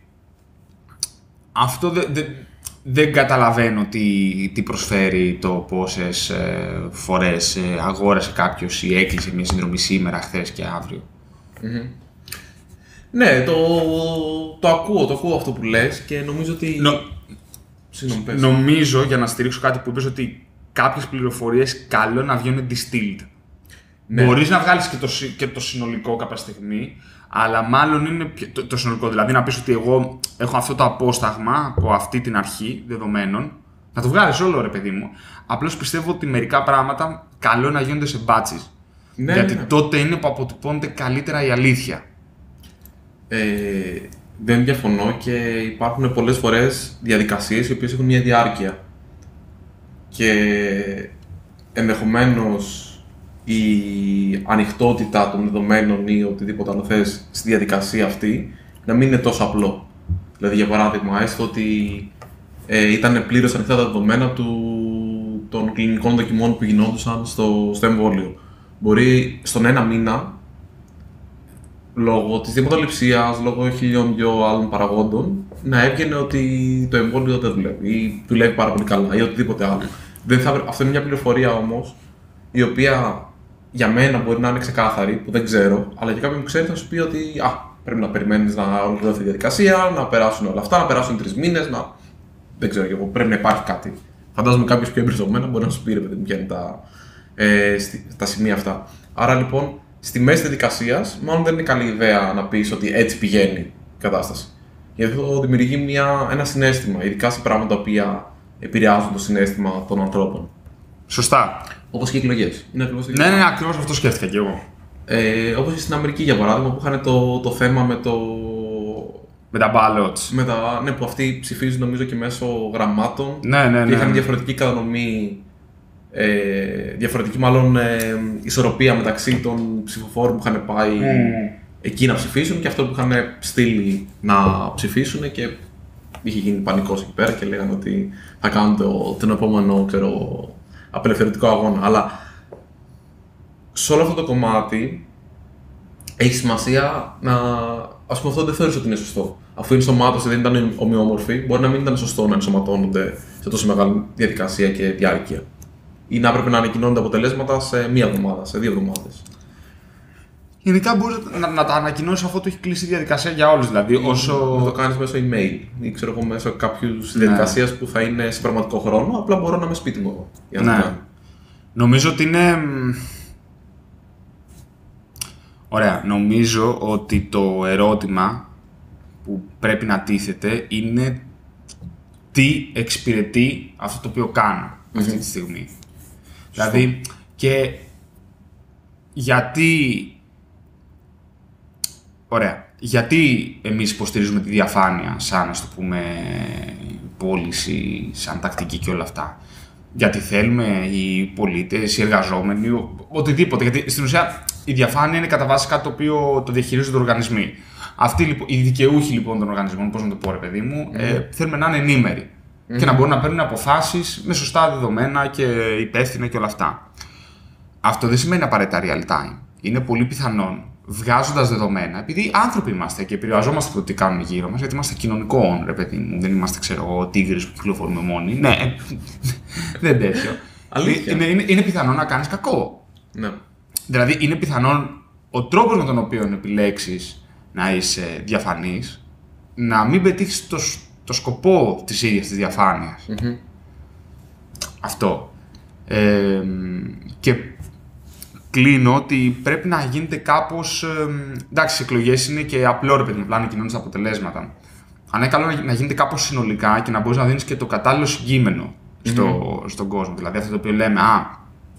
Αυτό δεν. Δε, δεν καταλαβαίνω τι, τι προσφέρει το πόσες ε, φορές ε, αγόρασε κάποιος ή έκλεισε μια συνδρομή σήμερα, χθες και αύριο. Mm-hmm. Ναι, το, το ακούω, το ακούω αυτό που λες και νομίζω ότι... Νο... Συγγνώμη, πες. Νομίζω, για να στηρίξω κάτι που είπες, ότι κάποιες πληροφορίες καλό να βγαίνουν distilled. Ναι. Μπορείς να βγάλεις και το, και το συνολικό κάποια στιγμή, αλλά μάλλον είναι το, το συνολικό. Δηλαδή να πεις ότι εγώ έχω αυτό το απόσταγμα από αυτή την αρχή δεδομένων, να το βγάλεις όλο, ρε παιδί μου. Απλώς πιστεύω ότι μερικά πράγματα καλό να γίνονται σε batches. Ναι, γιατί ναι. τότε είναι που αποτυπώνεται καλύτερα η αλήθεια. Ε, δεν διαφωνώ και υπάρχουν πολλές φορές διαδικασίες οι οποίες έχουν μια διάρκεια. Και ενδεχομένως η ανοιχτότητα των δεδομένων ή οτιδήποτε άλλο θες στη διαδικασία αυτή να μην είναι τόσο απλό. Δηλαδή, για παράδειγμα, έστω ότι ε, ήταν πλήρως ανοιχτά τα δεδομένα του, των κλινικών δοκιμών που γινόντουσαν στο, στο εμβόλιο. Μπορεί στον ένα μήνα, λόγω της δημοτοληψίας, λόγω χιλιών δυο άλλων παραγόντων, να έβγαινε ότι το εμβόλιο δεν δουλεύει ή δουλεύει πάρα πολύ καλά ή οτιδήποτε άλλο. Δεν θα, αυτό είναι μια πληροφορία όμως η οποία για μένα μπορεί να είναι ξεκάθαρη, που δεν ξέρω, αλλά για κάποιον που ξέρει θα σου πει ότι α, πρέπει να περιμένεις να ολοκληρωθεί η διαδικασία, να περάσουν όλα αυτά, να περάσουν τρεις μήνες, να. Δεν ξέρω κι εγώ, πρέπει να υπάρχει κάτι. Φαντάζομαι κάποιος πιο εμπειριζόμενο μπορεί να σου πει ρε παιδί μου ποια είναι τα, ε, στη, τα σημεία αυτά. Άρα λοιπόν, στη μέση της διαδικασίας, μάλλον δεν είναι καλή ιδέα να πεις ότι έτσι πηγαίνει η κατάσταση. Γιατί αυτό δημιουργεί μια, ένα συναίσθημα, ειδικά σε πράγματα που επηρεάζουν το συναίσθημα των ανθρώπων. Σωστά. Όπως και οι εκλογές. Ναι, ναι, ναι, ακριβώς αυτό σκέφτηκα κι εγώ. Ε, όπως και στην Αμερική, για παράδειγμα, που είχαν το, το θέμα με το. Με τα ballots. Με τα, ναι, που αυτοί ψηφίζουν νομίζω και μέσω γραμμάτων. Ναι, ναι, ναι. Και είχαν ναι. διαφορετική κατανομή. Ε, διαφορετική μάλλον ε, ισορροπία μεταξύ των ψηφοφόρων που είχαν πάει mm. εκεί να ψηφίσουν και αυτό που είχαν στείλει να ψηφίσουν. Και είχε γίνει πανικός εκεί πέρα και λέγανε ότι θα κάνουν το, τον επόμενο, ξέρω, απελευθερωτικό αγώνα. Αλλά σε όλο αυτό το κομμάτι έχει σημασία να. Ας πούμε, αυτό δεν θεωρείς ότι είναι σωστό. Αφού η ενσωμάτωση δεν ήταν ομοιόμορφη, μπορεί να μην ήταν σωστό να ενσωματώνονται σε τόσο μεγάλη διαδικασία και διάρκεια. Ή να έπρεπε να ανακοινώνονται αποτελέσματα σε μία εβδομάδα, σε δύο εβδομάδες. Γενικά μπορεί να, να τα ανακοινώσεις αφού το έχει κλείσει η διαδικασία για όλους. Δηλαδή, όσο. Να το κάνεις μέσω email ή ξέρω εγώ μέσω κάποιους ναι. διαδικασίας που θα είναι σε πραγματικό χρόνο. Απλά μπορώ να είμαι σπίτι μου εγώ. Για να ναι. το κάνω. Νομίζω ότι είναι. Ωραία. Νομίζω ότι το ερώτημα που πρέπει να τίθεται είναι τι εξυπηρετεί αυτό το οποίο κάνω mm-hmm. αυτή τη στιγμή. Σωστό. Δηλαδή, και γιατί. Ωραία. Γιατί εμείς υποστηρίζουμε τη διαφάνεια σαν, ας το πούμε, πώληση, σαν τακτική και όλα αυτά. Γιατί θέλουμε οι πολίτες, οι εργαζόμενοι, ο, οτιδήποτε. Γιατί στην ουσία η διαφάνεια είναι κατά βάση κάτι το οποίο το διαχειρίζονται οι οργανισμοί. Αυτοί λοιπόν, οι δικαιούχοι λοιπόν των οργανισμών, πώς να το πω ρε παιδί μου, mm. ε, θέλουμε να είναι ενήμεροι mm. και να μπορούν να παίρνουν αποφάσεις με σωστά δεδομένα και υπεύθυνα και όλα αυτά. Αυτό δεν σημαίνει απαραίτητα real time. Είναι πολύ πιθανόν, βγάζοντας δεδομένα, επειδή άνθρωποι είμαστε και επηρεαζόμαστε από το τι κάνουν γύρω μας, γιατί είμαστε κοινωνικό ρε παιδί μου, δεν είμαστε ξέρω τίγρες που κυκλοφορούμε μόνοι. Ναι, δεν τέτοιο. είναι, είναι, είναι πιθανόν να κάνεις κακό. Ναι. Δηλαδή, είναι πιθανόν ο τρόπος με τον οποίο επιλέξεις να είσαι διαφανής να μην πετύχεις το, το σκοπό της ίδιας της διαφάνειας. Mm-hmm. Αυτό. Ε, και κλείνω ότι πρέπει να γίνεται κάπως. Ε, εντάξει, οι εκλογές είναι και απλό ρε παιδί μου, απλά ανακοινώνεις τα αποτελέσματα. Αλλά είναι καλό να, να γίνεται κάπως συνολικά και να μπορείς να δίνεις και το κατάλληλο συγκείμενο στο, mm-hmm. στον κόσμο. Δηλαδή, αυτό το οποίο λέμε, α,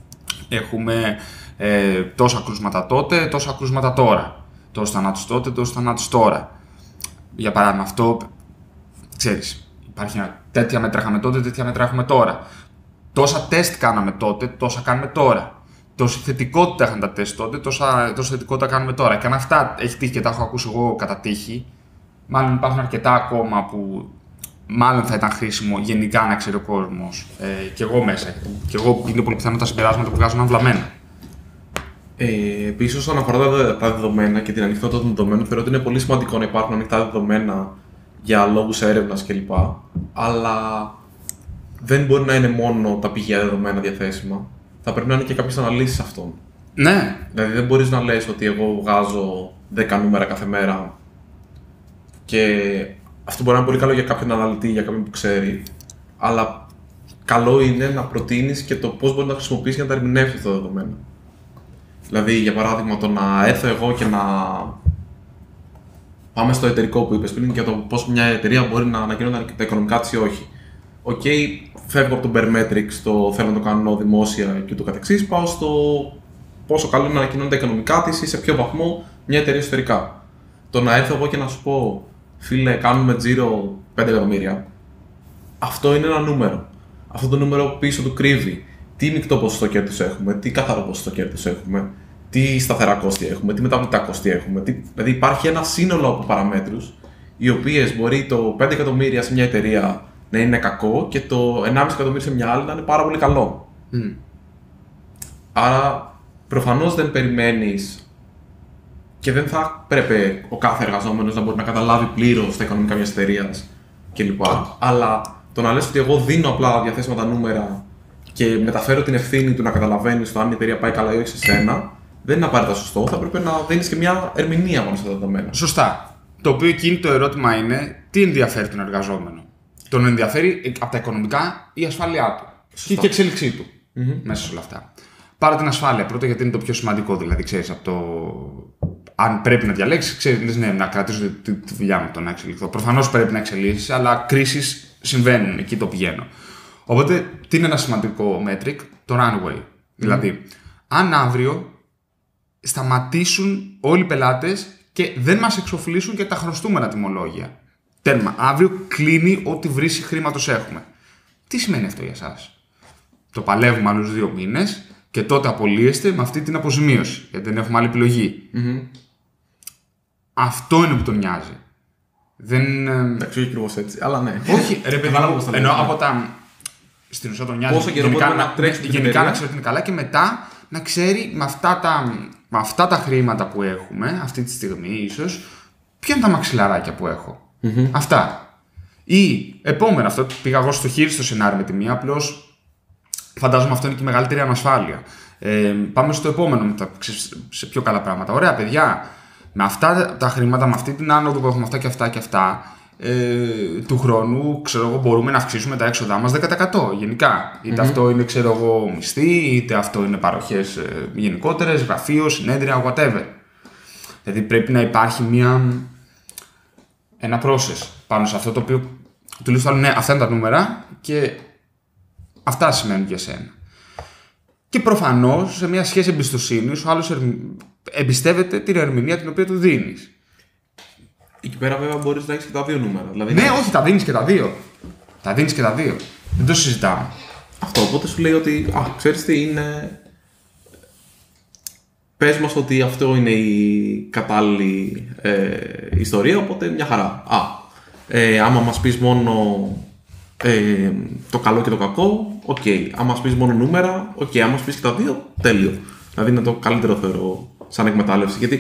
έχουμε ε, τόσα κρούσματα τότε, τόσα κρούσματα τώρα. Τόσους θανάτους τότε, τόσους θανάτους τώρα. Για παράδειγμα, αυτό, ξέρεις, υπάρχει ένα, τέτοια μέτρα είχαμε τότε, τέτοια μέτρα έχουμε τώρα. Τόσα τεστ κάναμε τότε, τόσα κάνουμε τώρα. Τόση θετικότητα είχαν τα τεστ τότε, τόσα, τόση θετικότητα κάνουμε τώρα. Και αν αυτά έχει τύχει και τα έχω ακούσει εγώ κατά τύχη, μάλλον υπάρχουν αρκετά ακόμα που μάλλον θα ήταν χρήσιμο γενικά να ξέρει ο κόσμος. Ε, και εγώ μέσα. Και εγώ είναι πολύ πιθανό τα συμπεράσματα που βγάζουν αμβλαμμένα. Ε, Επίσης, όσον αφορά τα, τα δεδομένα και την ανοιχτότητα των δεδομένων, θεωρώ ότι είναι πολύ σημαντικό να υπάρχουν ανοιχτά δεδομένα για λόγους έρευνας κλπ. Αλλά δεν μπορεί να είναι μόνο τα πηγαία δεδομένα διαθέσιμα. Θα πρέπει να είναι και κάποιες αναλύσεις αυτών. Ναι. Δηλαδή, δεν μπορείς να λες ότι εγώ βγάζω δέκα νούμερα κάθε μέρα και αυτό μπορεί να είναι πολύ καλό για κάποιον αναλυτή, για κάποιον που ξέρει, αλλά καλό είναι να προτείνεις και το πώς μπορεί να χρησιμοποιήσει για να τα ερμηνεύσει αυτά τα δεδομένα. Δηλαδή, για παράδειγμα, το να έρθω εγώ και να πάμε στο εταιρικό που είπες πριν για το πώς μια εταιρεία μπορεί να ανακοινώνει τα οικονομικά της ή όχι. Οκ, okay, φεύγω από τον Permetrics, το θέλω να το κάνω δημόσια και ούτω καθεξής, πάω στο πόσο καλό είναι να ανακοινώνει τα οικονομικά της ή σε ποιο βαθμό μια εταιρεία εσωτερικά. Το να έρθω εγώ και να σου πω, φίλε, κάνουμε τζίρο πέντε εκατομμύρια, αυτό είναι ένα νούμερο. Αυτό το νούμερο πίσω του κρύβει τι μεικτό ποσοστό κέρδους έχουμε, τι καθαρό ποσοστό κέρδους έχουμε, τι σταθερά κόστη έχουμε, τι μεταβλητά κόστη έχουμε. Τι... Δηλαδή υπάρχει ένα σύνολο από παραμέτρους, οι οποίες μπορεί το πέντε εκατομμύρια σε μια εταιρεία να είναι κακό και το ενάμιση εκατομμύρια σε μια άλλη να είναι πάρα πολύ καλό. Mm. Άρα προφανώς δεν περιμένεις και δεν θα πρέπει ο κάθε εργαζόμενος να μπορεί να καταλάβει πλήρως τα οικονομικά μιας εταιρείας κλπ. Αλλά το να λες ότι εγώ δίνω απλά διαθέσιμα τα νούμερα και μεταφέρω την ευθύνη του να καταλαβαίνεις το αν η εταιρεία πάει καλά ή όχι σε σένα, δεν είναι απαραίτητα σωστό. Θα πρέπει να δίνεις και μια ερμηνεία πάνω σε αυτά τα δεδομένα. Σωστά. Το οποίο εκείνη το ερώτημα είναι τι ενδιαφέρει τον εργαζόμενο. Τον ενδιαφέρει από τα οικονομικά η ασφάλειά του. Σωστά. Και η εξέλιξή του mm-hmm. μέσα σε όλα αυτά. Πάρε την ασφάλεια πρώτα, γιατί είναι το πιο σημαντικό. Δηλαδή, ξέρεις, από το. Αν πρέπει να διαλέξεις, ξέρεις, ναι, να κρατήσω τη, τη δουλειά μου το να εξελιχθώ. Προφανώς πρέπει να εξελίσσεις, αλλά κρίσεις συμβαίνουν, εκεί το πηγαίνω. Οπότε, τι είναι ένα σημαντικό metric, το runway. Mm. Δηλαδή, αν αύριο σταματήσουν όλοι οι πελάτες και δεν μας εξοφλήσουν και τα χρωστούμενα τιμολόγια. Τέρμα. Αύριο κλείνει ό,τι βρύση χρήματος έχουμε. Τι σημαίνει αυτό για εσάς? Το παλεύουμε άλλους δύο μήνες και τότε απολύεστε με αυτή την αποζημίωση. Γιατί δεν έχουμε άλλη επιλογή. Mm-hmm. Αυτό είναι που τον νοιάζει. Δεν. Εντάξει, όχι ακριβώς έτσι, αλλά ναι. Όχι, ρε παιδί μου, ενώ από τα. Στην ουσία τον νοιάζει. Πόσο καιρό γενικά, μπορεί να, να τρέξει την γενικά εταιρεία. να ξέρει ότι είναι καλά και μετά να ξέρει με αυτά τα, με αυτά τα χρήματα που έχουμε αυτή τη στιγμή, ίσως, ποια είναι τα μαξιλαράκια που έχω. Mm-hmm. Αυτά. Ή επόμενα, αυτό πήγα εγώ στο χείριστο σενάριο με τη μία, απλώς φαντάζομαι αυτό είναι και η μεγαλύτερη ανασφάλεια. Ε, πάμε στο επόμενο, με τα, σε πιο καλά πράγματα. Ωραία, παιδιά, με αυτά τα χρήματα, με αυτή την άνοδο που έχουμε, αυτά και αυτά και αυτά, ε, του χρόνου, ξέρω εγώ, μπορούμε να αυξήσουμε τα έξοδά μας δέκα τοις εκατό γενικά. Είτε mm-hmm. αυτό είναι, ξέρω εγώ, μισθή, είτε αυτό είναι παροχές ε, γενικότερες, γραφείο, συνέδρια, whatever. Δηλαδή πρέπει να υπάρχει μια, ένα process πάνω σε αυτό το οποίο τουλάχιστον ναι, αυτά είναι τα νούμερα και αυτά σημαίνουν για σένα. Και προφανώς σε μια σχέση εμπιστοσύνης ο άλλος εμπιστεύεται την ερμηνεία την οποία του δίνεις. Εκεί πέρα βέβαια μπορείς να έχεις και τα δύο νούμερα. Δηλαδή, ναι, να... όχι, τα δίνεις και τα δύο. Τα δίνεις και τα δύο. Δεν το συζητάμε. Αυτό, οπότε σου λέει ότι, α, ξέρεις τι είναι... Πες μας ότι αυτό είναι η κατάλληλη ε, ιστορία, οπότε μια χαρά. Α, ε, άμα μας πεις μόνο ε, το καλό και το κακό, οκ. Okay. Άμα μας πεις μόνο νούμερα, οκ. Okay. Άμα μας πεις και τα δύο, τέλειο. Δηλαδή είναι το καλύτερο θεωρώ σαν εκμετάλλευση. Γιατί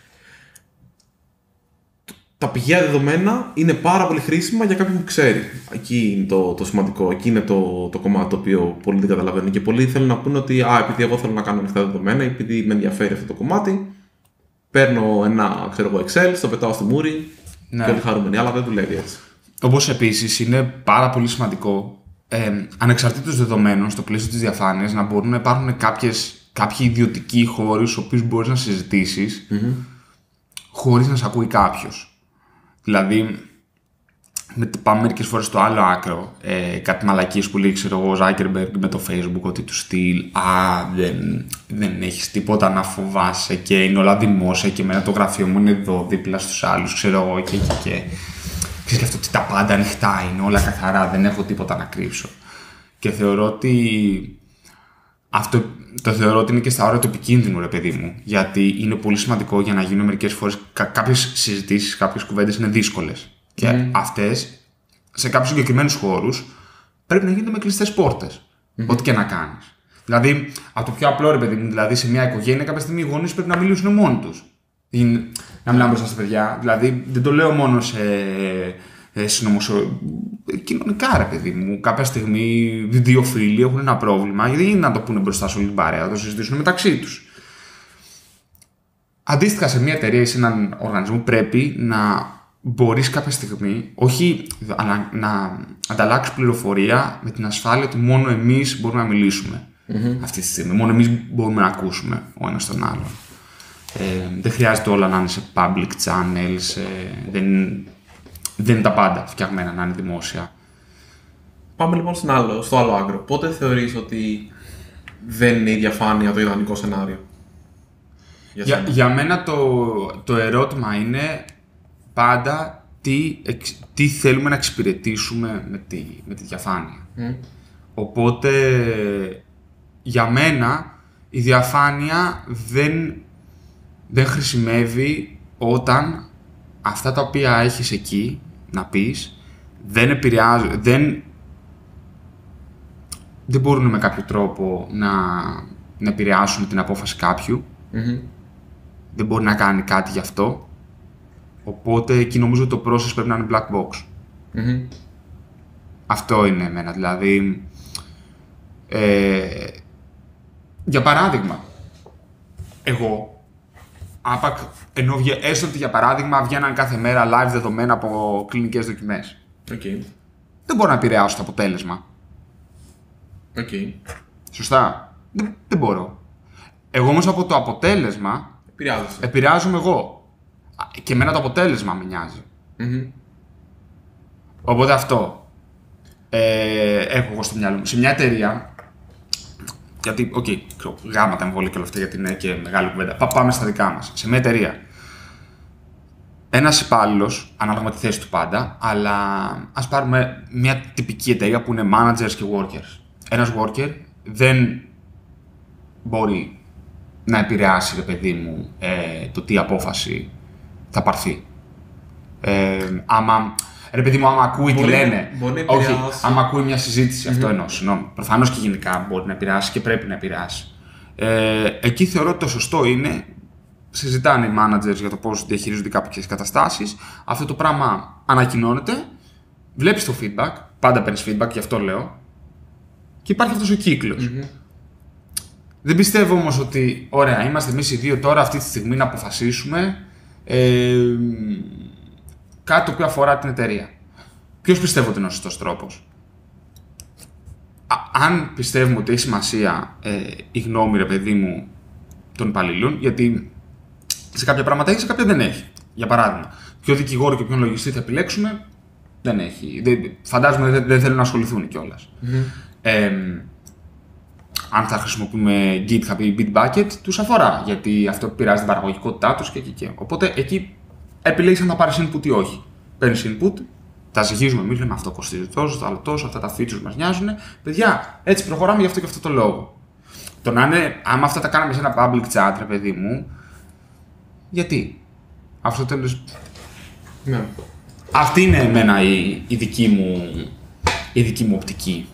τα πηγαία δεδομένα είναι πάρα πολύ χρήσιμα για κάποιον που ξέρει. Εκεί είναι το, το σημαντικό, εκεί είναι το, το κομμάτι το οποίο πολλοί δεν καταλαβαίνουν. Και πολλοί θέλουν να πούνε ότι α, επειδή εγώ θέλω να κάνω ανοιχτά δεδομένα, επειδή με ενδιαφέρει αυτό το κομμάτι, παίρνω ένα ξέρω εγώ, Excel, το πετάω στη μούρη ναι. και όλοι χαρούμενοι. Αλλά δεν δουλεύει έτσι. Όπως επίσης είναι πάρα πολύ σημαντικό, ε, ανεξαρτήτως δεδομένων, στο πλαίσιο της διαφάνειας, να μπορούν να υπάρχουν κάποιες, κάποιοι ιδιωτικοί χώροι στους οποίους μπορείς να συζητήσεις mm-hmm. χωρίς να σε ακούει κάποιος. Δηλαδή, με, πάμε μερικές φορές στο άλλο άκρο. Ε, κάτι μαλακίες που λέει, ξέρω εγώ, ο Zuckerberg με το Facebook, ότι του στυλ «Α, δεν, δεν έχεις τίποτα να φοβάσαι και είναι όλα δημόσια και εμένα το γραφείο μου είναι εδώ δίπλα στους άλλους, ξέρω εγώ, και και και». Ξέρεις και αυτό ότι τα πάντα ανοιχτά είναι, όλα καθαρά, δεν έχω τίποτα να κρύψω. Και θεωρώ ότι αυτό το θεωρώ ότι είναι και στα όρια του επικίνδυνου, ρε παιδί μου. Γιατί είναι πολύ σημαντικό για να γίνουν μερικές φορές κάποιες συζητήσεις, κάποιες κουβέντες είναι δύσκολες. Mm. Και αυτές σε κάποιους συγκεκριμένους χώρους πρέπει να γίνονται με κλειστές πόρτες. Mm-hmm. Ό,τι και να κάνεις. Δηλαδή, από το πιο απλό, ρε παιδί μου, δηλαδή σε μια οικογένεια κάποια στιγμή οι γονείς πρέπει να μιλήσουν μόνοι τους. Να μιλάμε μπροστά στα παιδιά. Δηλαδή, δεν το λέω μόνο σε. Συνομοσιο... κοινωνικά, ρε παιδί μου. Κάποια στιγμή δύο φίλοι έχουν ένα πρόβλημα, γιατί είναι να το πούνε μπροστά σε όλη την παρέα, να το συζητήσουν μεταξύ τους. Αντίστοιχα, σε μια εταιρεία ή σε έναν οργανισμό πρέπει να μπορείς κάποια στιγμή, όχι να, να ανταλλάξεις πληροφορία με την ασφάλεια ότι μόνο εμείς μπορούμε να μιλήσουμε mm-hmm. αυτή τη στιγμή. Μόνο εμείς μπορούμε να ακούσουμε ο ένας τον άλλον. Ε, δεν χρειάζεται όλα να είναι σε public channels, ε, δεν, δεν είναι τα πάντα φτιαγμένα να είναι δημόσια. Πάμε λοιπόν στην άλλο, στο άλλο άκρο. Πότε θεωρείς ότι δεν είναι η διαφάνεια το ιδανικό σενάριο? Για, για, για μένα το, το ερώτημα είναι πάντα τι, εξ, τι θέλουμε να εξυπηρετήσουμε με τη, με τη διαφάνεια. Mm. Οπότε για μένα η διαφάνεια δεν, δεν χρησιμεύει όταν αυτά τα οποία έχεις εκεί να πεις δεν επηρεάζουν, δεν, δεν μπορούν με κάποιο τρόπο να, να επηρεάσουν την απόφαση κάποιου. Mm-hmm. Δεν μπορεί να κάνει κάτι γι' αυτό. Οπότε εκεί νομίζω ότι το process πρέπει να είναι black box. Mm-hmm. Αυτό είναι εμένα. Δηλαδή, ε, για παράδειγμα, εγώ, άπακ, ενώ βγα, έστω ότι για παράδειγμα βγαίναν κάθε μέρα live δεδομένα από κλινικές δοκιμές. Okay. Δεν μπορώ να επηρεάσω το αποτέλεσμα. Okay. Σωστά. Δεν, δεν μπορώ. Εγώ όμως από το αποτέλεσμα επηρεάζομαι εγώ. Και εμένα το αποτέλεσμα με νοιάζει. Mm-hmm. Οπότε αυτό ε, έχω εγώ στο μυαλό μου. Σε μια εταιρεία, γιατί, οκ, okay, γάμα τα εμβόλια και όλα αυτά, γιατί είναι και μεγάλη κουβέντα. Πά, πάμε στα δικά μας. Σε μια εταιρεία, ένας υπάλληλος, ανάλογα με τη θέση του πάντα, αλλά ας πάρουμε μια τυπική εταιρεία που είναι managers και workers. Ένας worker δεν μπορεί να επηρεάσει, ρε παιδί μου, ε, το τι απόφαση θα πάρθει. Ε, άμα, ρε παιδί μου, άμα ακούει μπορεί, τι λένε. Όχι, άμα ακούει μια συζήτηση, mm-hmm. αυτό εννοώ, συγγνώμη. Προφανώς και γενικά μπορεί να επηρεάσει και πρέπει να επηρεάσει. Ε, εκεί θεωρώ ότι το σωστό είναι, συζητάνε οι managers για το πώς διαχειρίζονται κάποιες καταστάσεις. Αυτό το πράγμα ανακοινώνεται, βλέπεις το feedback, πάντα παίρνεις feedback, γι' αυτό λέω, και υπάρχει αυτός ο κύκλος. Mm-hmm. Δεν πιστεύω όμως ότι, ωραία, είμαστε εμείς οι δύο τώρα αυτή τη στιγμή να αποφασίσουμε ε, κάτι το οποίο αφορά την εταιρεία. Ποιος πιστεύω ότι είναι ο σωστός τρόπος? Α, αν πιστεύουμε ότι έχει σημασία ε, η γνώμη, ρε παιδί μου, των υπαλλήλων, γιατί σε κάποια πράγματα έχει, σε κάποια δεν έχει. Για παράδειγμα, ποιο δικηγόρο και ποιον λογιστή θα επιλέξουμε, δεν έχει. Δεν, φαντάζομαι δεν, δεν θέλουν να ασχοληθούν κιόλας. Mm-hmm. Ε, αν θα χρησιμοποιούμε GitHub ή Bitbucket, τους αφορά, γιατί αυτό επηρεάζει την παραγωγικότητά τους και εκεί και. Οπότε εκεί επιλέγεις αν θα πάρεις input ή όχι. Παίρνεις input, τα ζυγίζουμε εμείς, λέμε αυτό κοστίζει τόσο, το άλλο τόσο, αυτά τα features μας νοιάζουν. Παιδιά, έτσι προχωράμε γι' αυτό και αυτό το λόγο. Το να είναι, άμα αυτά τα κάναμε σε ένα public chat, ρε παιδί μου, γιατί. Αυτό τέλος. Ναι. Αυτή είναι εμένα η, η, δική μου, η δική μου οπτική.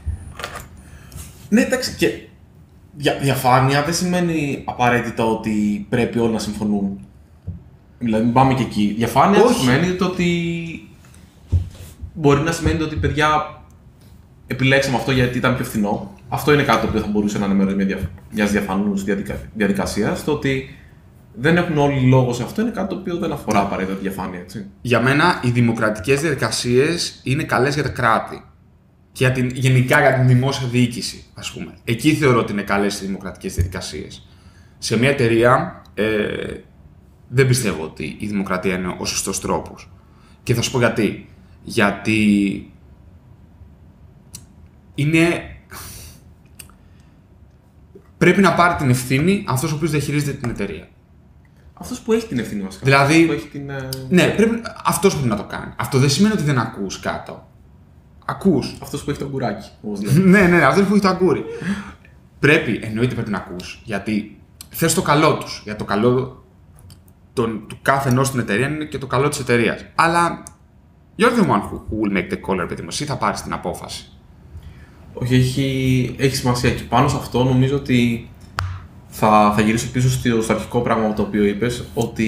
Ναι, εντάξει, και δια, διαφάνεια δεν σημαίνει απαραίτητα ότι πρέπει όλοι να συμφωνούν. Δηλαδή, μην πάμε και εκεί. Διαφάνεια όχι. Σημαίνει το ότι μπορεί να σημαίνει ότι παιδιά επιλέξαμε αυτό γιατί ήταν πιο φθηνό. Αυτό είναι κάτι το οποίο θα μπορούσε να είναι μέρος μιας διαφανούς διαδικασίας. Το ότι δεν έχουν όλοι λόγο σε αυτό είναι κάτι το οποίο δεν αφορά απαραίτητα τη διαφάνεια. Έτσι. Για μένα, οι δημοκρατικές διαδικασίες είναι καλές για τα κράτη. Και για την, γενικά για την δημόσια διοίκηση, ας πούμε. Εκεί θεωρώ ότι είναι καλές οι δημοκρατικές διαδικασίες. Σε μια εταιρεία ε, δεν πιστεύω ότι η δημοκρατία είναι ο σωστός τρόπος. Και θα σου πω γιατί. Γιατί είναι... πρέπει να πάρει την ευθύνη αυτός ο οποίος διαχειρίζεται την εταιρεία. Αυτός που έχει την ευθύνη βασικά. Δηλαδή, που έχει την, ναι, πρέπει, αυτός πρέπει να το κάνει. Αυτό δεν σημαίνει ότι δεν ακούς κάτω. Ακούς. Αυτός που έχει το αγκουράκι, όπως λέμε. ναι, ναι, αυτός που έχει το αγκούρι. Πρέπει, εννοείται πρέπει να ακούς, γιατί θες το καλό τους. Για το καλό τον, του κάθε ενός στην εταιρεία είναι και το καλό της εταιρείας. Αλλά you're the one who will make the call, ρε παιδί μου. Εσύ θα πάρεις την απόφαση. Όχι, έχει, έχει σημασία. Και πάνω σε αυτό νομίζω ότι θα, θα γυρίσω πίσω στο, στο αρχικό πράγμα το οποίο είπες, ότι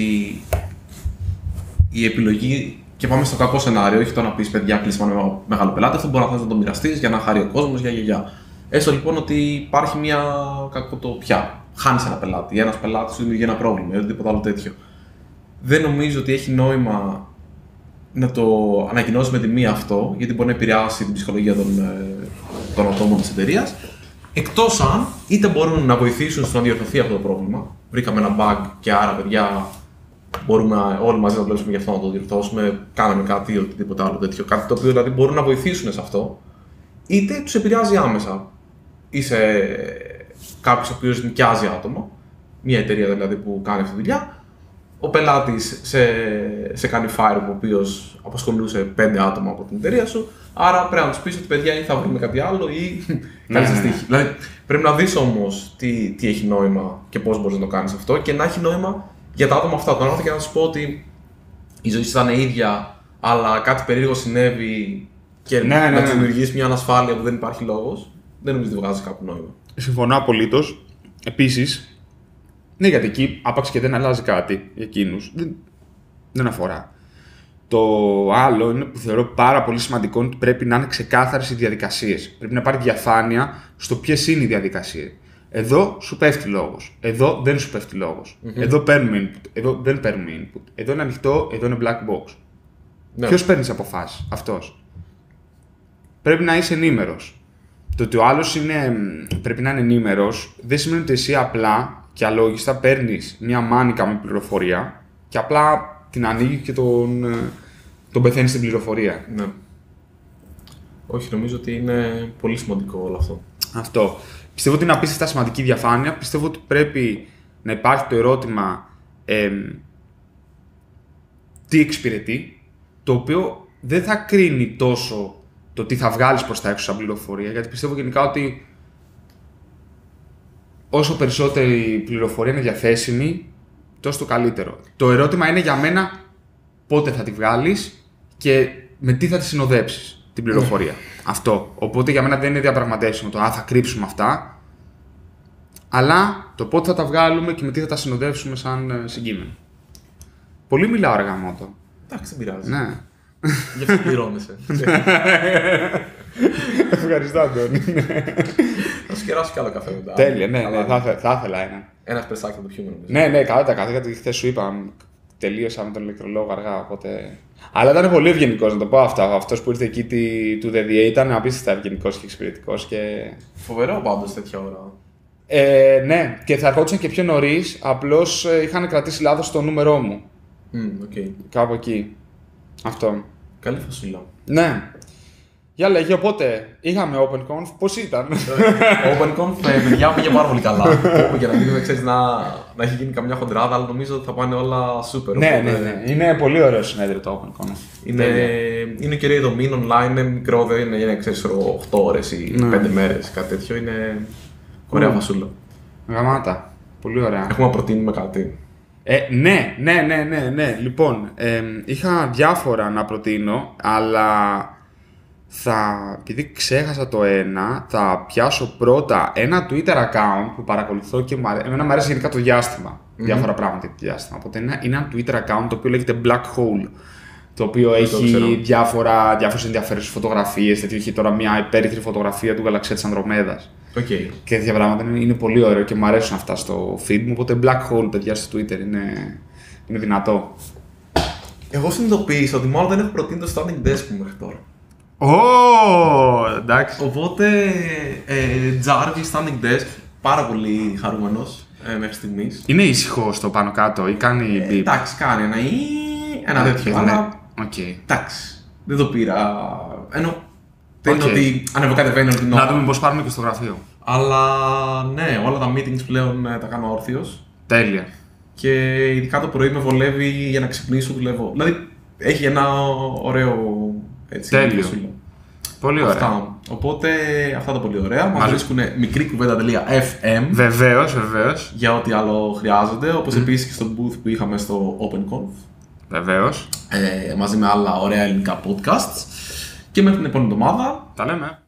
η επιλογή. Και πάμε στο κακό σενάριο, όχι το να πει παιδιά, κλείσμα με μεγάλο πελάτη, αυτό μπορεί να θες να το μοιραστεί για να χάρει ο κόσμο, για γιαγιά. Έστω λοιπόν ότι υπάρχει μια κακοτοπιά. Χάνει ένα πελάτη, ένα πελάτη σου δημιουργεί ένα πρόβλημα ή οτιδήποτε άλλο τέτοιο. Δεν νομίζω ότι έχει νόημα να το ανακοινώσει με τη μία αυτό, γιατί μπορεί να επηρεάσει την ψυχολογία των, των ατόμων τη εταιρεία. Εκτός αν είτε μπορούν να βοηθήσουν στο να διορθωθεί αυτό το πρόβλημα. Βρήκαμε ένα bug και άρα, παιδιά, μπορούμε όλοι μαζί να δουλέψουμε για αυτό να το διορθώσουμε. Κάναμε κάτι ή οτιδήποτε άλλο τέτοιο. Κάτι το οποίο δηλαδή μπορούν να βοηθήσουν σε αυτό. Είτε τους επηρεάζει άμεσα. Είσαι κάποιος ο οποίος νοικιάζει άτομα, μια εταιρεία δηλαδή που κάνει αυτή τη δουλειά. Ο πελάτης σε, σε κάνει fire, ο οποίος απασχολούσε πέντε άτομα από την εταιρεία σου. Άρα πρέπει να τους πεις ότι παιδιά ή θα βρούμε κάτι άλλο ή κάνεις ναι, αστίχη. Δηλαδή πρέπει να δεις όμως τι, τι έχει νόημα και πώς μπορείς να το κάνεις αυτό και να έχει νόημα για τα άτομα αυτά. Τον άρθρο και να σου πω ότι η ζωή σου ήταν ίδια, αλλά κάτι περίεργο συνέβη και ναι, ναι, να ναι. του δημιουργήσει μια ανασφάλεια που δεν υπάρχει λόγος, δεν νομίζω ότι βγάζει κάποιο νόημα. Συμφωνώ απολύτως. Επίσης, ναι, γιατί εκεί άπαξ και δεν αλλάζει κάτι για εκείνους, δεν, δεν αφορά. Το άλλο είναι που θεωρώ πάρα πολύ σημαντικό ότι πρέπει να είναι ξεκάθαρες οι διαδικασίες. Πρέπει να υπάρχει διαφάνεια στο ποιες είναι οι διαδικασίες. Εδώ σου πέφτει λόγος. Εδώ δεν σου πέφτει λόγος. Mm-hmm. Εδώ παίρνουμε input. Εδώ δεν παίρνουμε input. Εδώ είναι ανοιχτό. Εδώ είναι black box. Ναι. Ποιος παίρνει τις αποφάσεις? Αυτός. Πρέπει να είσαι ενήμερος. Το ότι ο άλλος είναι, πρέπει να είναι ενήμερος δεν σημαίνει ότι εσύ απλά και αλόγιστα παίρνεις μια μάνικα με πληροφορία και απλά την ανοίγει και τον, τον πεθαίνει στην πληροφορία. Ναι. Όχι, νομίζω ότι είναι πολύ σημαντικό όλο αυτό. Αυτό. Πιστεύω ότι είναι απίστευτα σημαντική διαφάνεια. Πιστεύω ότι πρέπει να υπάρχει το ερώτημα ε, τι εξυπηρετεί, το οποίο δεν θα κρίνει τόσο το τι θα βγάλεις προς τα έξω σαν πληροφορία, γιατί πιστεύω γενικά ότι όσο περισσότερη πληροφορία είναι διαθέσιμη, τόσο το καλύτερο. Το ερώτημα είναι για μένα πότε θα τη βγάλεις και με τι θα τη συνοδέψεις την πληροφορία. Αυτό. Οπότε για μένα δεν είναι διαπραγματεύσιμο το «Α, θα κρύψουμε αυτά», αλλά το πότε θα τα βγάλουμε και με τι θα τα συνοδεύσουμε σαν συγκείμενο. Πολύ μιλάω αργά μότο. Εντάξει, δεν πειράζει. Ναι. Γι' αυτό πληρώνεσαι. Ευχαριστώ, Αντώνη. Θα σου κεράσω κι άλλο καφέ μετά. Τέλεια, ναι, ναι, θα, θα ήθελα ένα. Ένα σπρεσάκι θα το πιούμε νομίζω. Ναι, ναι, καλά τα κάθε, γιατί χθες σου είπα, τελείωσα με τον ηλεκτρολόγο αργά, οπότε... Αλλά ήταν πολύ ευγενικός, να το πω αυτά. Αυτός που ήρθε εκεί του ντι έι ήταν απίστευτα ευγενικός και εξυπηρετικός και... Φοβερό πάντως τέτοια ώρα. Ε, ναι, και θα ερχόντουσαν και πιο νωρίς, απλώς ε, είχαν κρατήσει λάθος το νούμερό μου. Mm, okay. Κάπου εκεί. Αυτό. Καλή φασούλα. Ναι. Για λέγε, οπότε είχαμε OpenConf, πώς ήταν? Ο OpenConf, παιδιά, πήγε πάρα πολύ καλά. Όπου και να μην ξέρεις να, να έχει γίνει καμιά χοντράδα, αλλά νομίζω ότι θα πάνε όλα super. Ναι, οπότε... ναι, ναι. Είναι πολύ ωραίο συνέδριο το OpenConf. Είναι, είναι και δομή online, είναι μικρό, δεν είναι, ξέρεις, οκτώ ώρες ή ναι. πέντε μέρες, κάτι τέτοιο. Είναι ωραία mm. φασούλα. Γαμάτα. Πολύ ωραία. Έχουμε να προτείνουμε κάτι. Ε, ναι, ναι, ναι, ναι, ναι. Λοιπόν, ε, είχα διάφορα να προτείνω, αλλά θα, επειδή ξέχασα το ένα, θα πιάσω πρώτα ένα Twitter account που παρακολουθώ και μου αρέσει. Εμένα μου αρέσει γενικά το διάστημα, mm-hmm. διάφορα πράγματα για το διάστημα. Οπότε είναι, είναι ένα Twitter account το οποίο λέγεται Black Hole, το οποίο δεν έχει το διάφορα, διάφορες ενδιαφέρουσες φωτογραφίες. Τέτοιο έχει τώρα μια υπέρυθρη φωτογραφία του γαλαξία της Ανδρομέδας. Okay. Και τέτοια πράγματα είναι, είναι πολύ ωραίο και μου αρέσουν αυτά στο feed μου. Οπότε Black Hole, παιδιά, στο Twitter είναι, είναι δυνατό. Εγώ συνειδητοποίησα ότι μάλλον δεν έχω προτείνει το standing desk μου μέχρι τώρα. Ω, oh, εντάξει. Οπότε, ε, Jarvis standing desk, πάρα πολύ χαρούμενος ε, μέχρι στιγμής. Είναι ήσυχο στο πάνω κάτω ή κάνει ε, εντάξει, κάνει ένα ή ένα τέτοιο, ναι. αλλά okay. εντάξει. Δεν το πήρα. Ενώ δεν Okay. είναι ότι ανεβοκατεβαίνει όλη την ώρα. Να δούμε πώς πάρουμε και στο γραφείο. Αλλά ναι, όλα τα meetings πλέον ε, τα κάνω όρθιος. Τέλεια. Και ειδικά το πρωί με βολεύει για να ξυπνήσω, δουλεύω. Δηλαδή έχει ένα ωραίο έτσι. Τέλειο. Σύλλο. Πολύ ωραία. Αυτά. Οπότε αυτά τα πολύ ωραία. Μας Μας- βρίσκουν μικρή κουβέντα τελεία εφ εμ Βεβαίως, βεβαίως. για ό,τι άλλο χρειάζεται. Όπως επίσης και στο booth που είχαμε στο OpenConf. Βεβαίως. Ε, μαζί με άλλα ωραία ελληνικά podcasts. Και μέχρι την επόμενη εβδομάδα. Τα λέμε.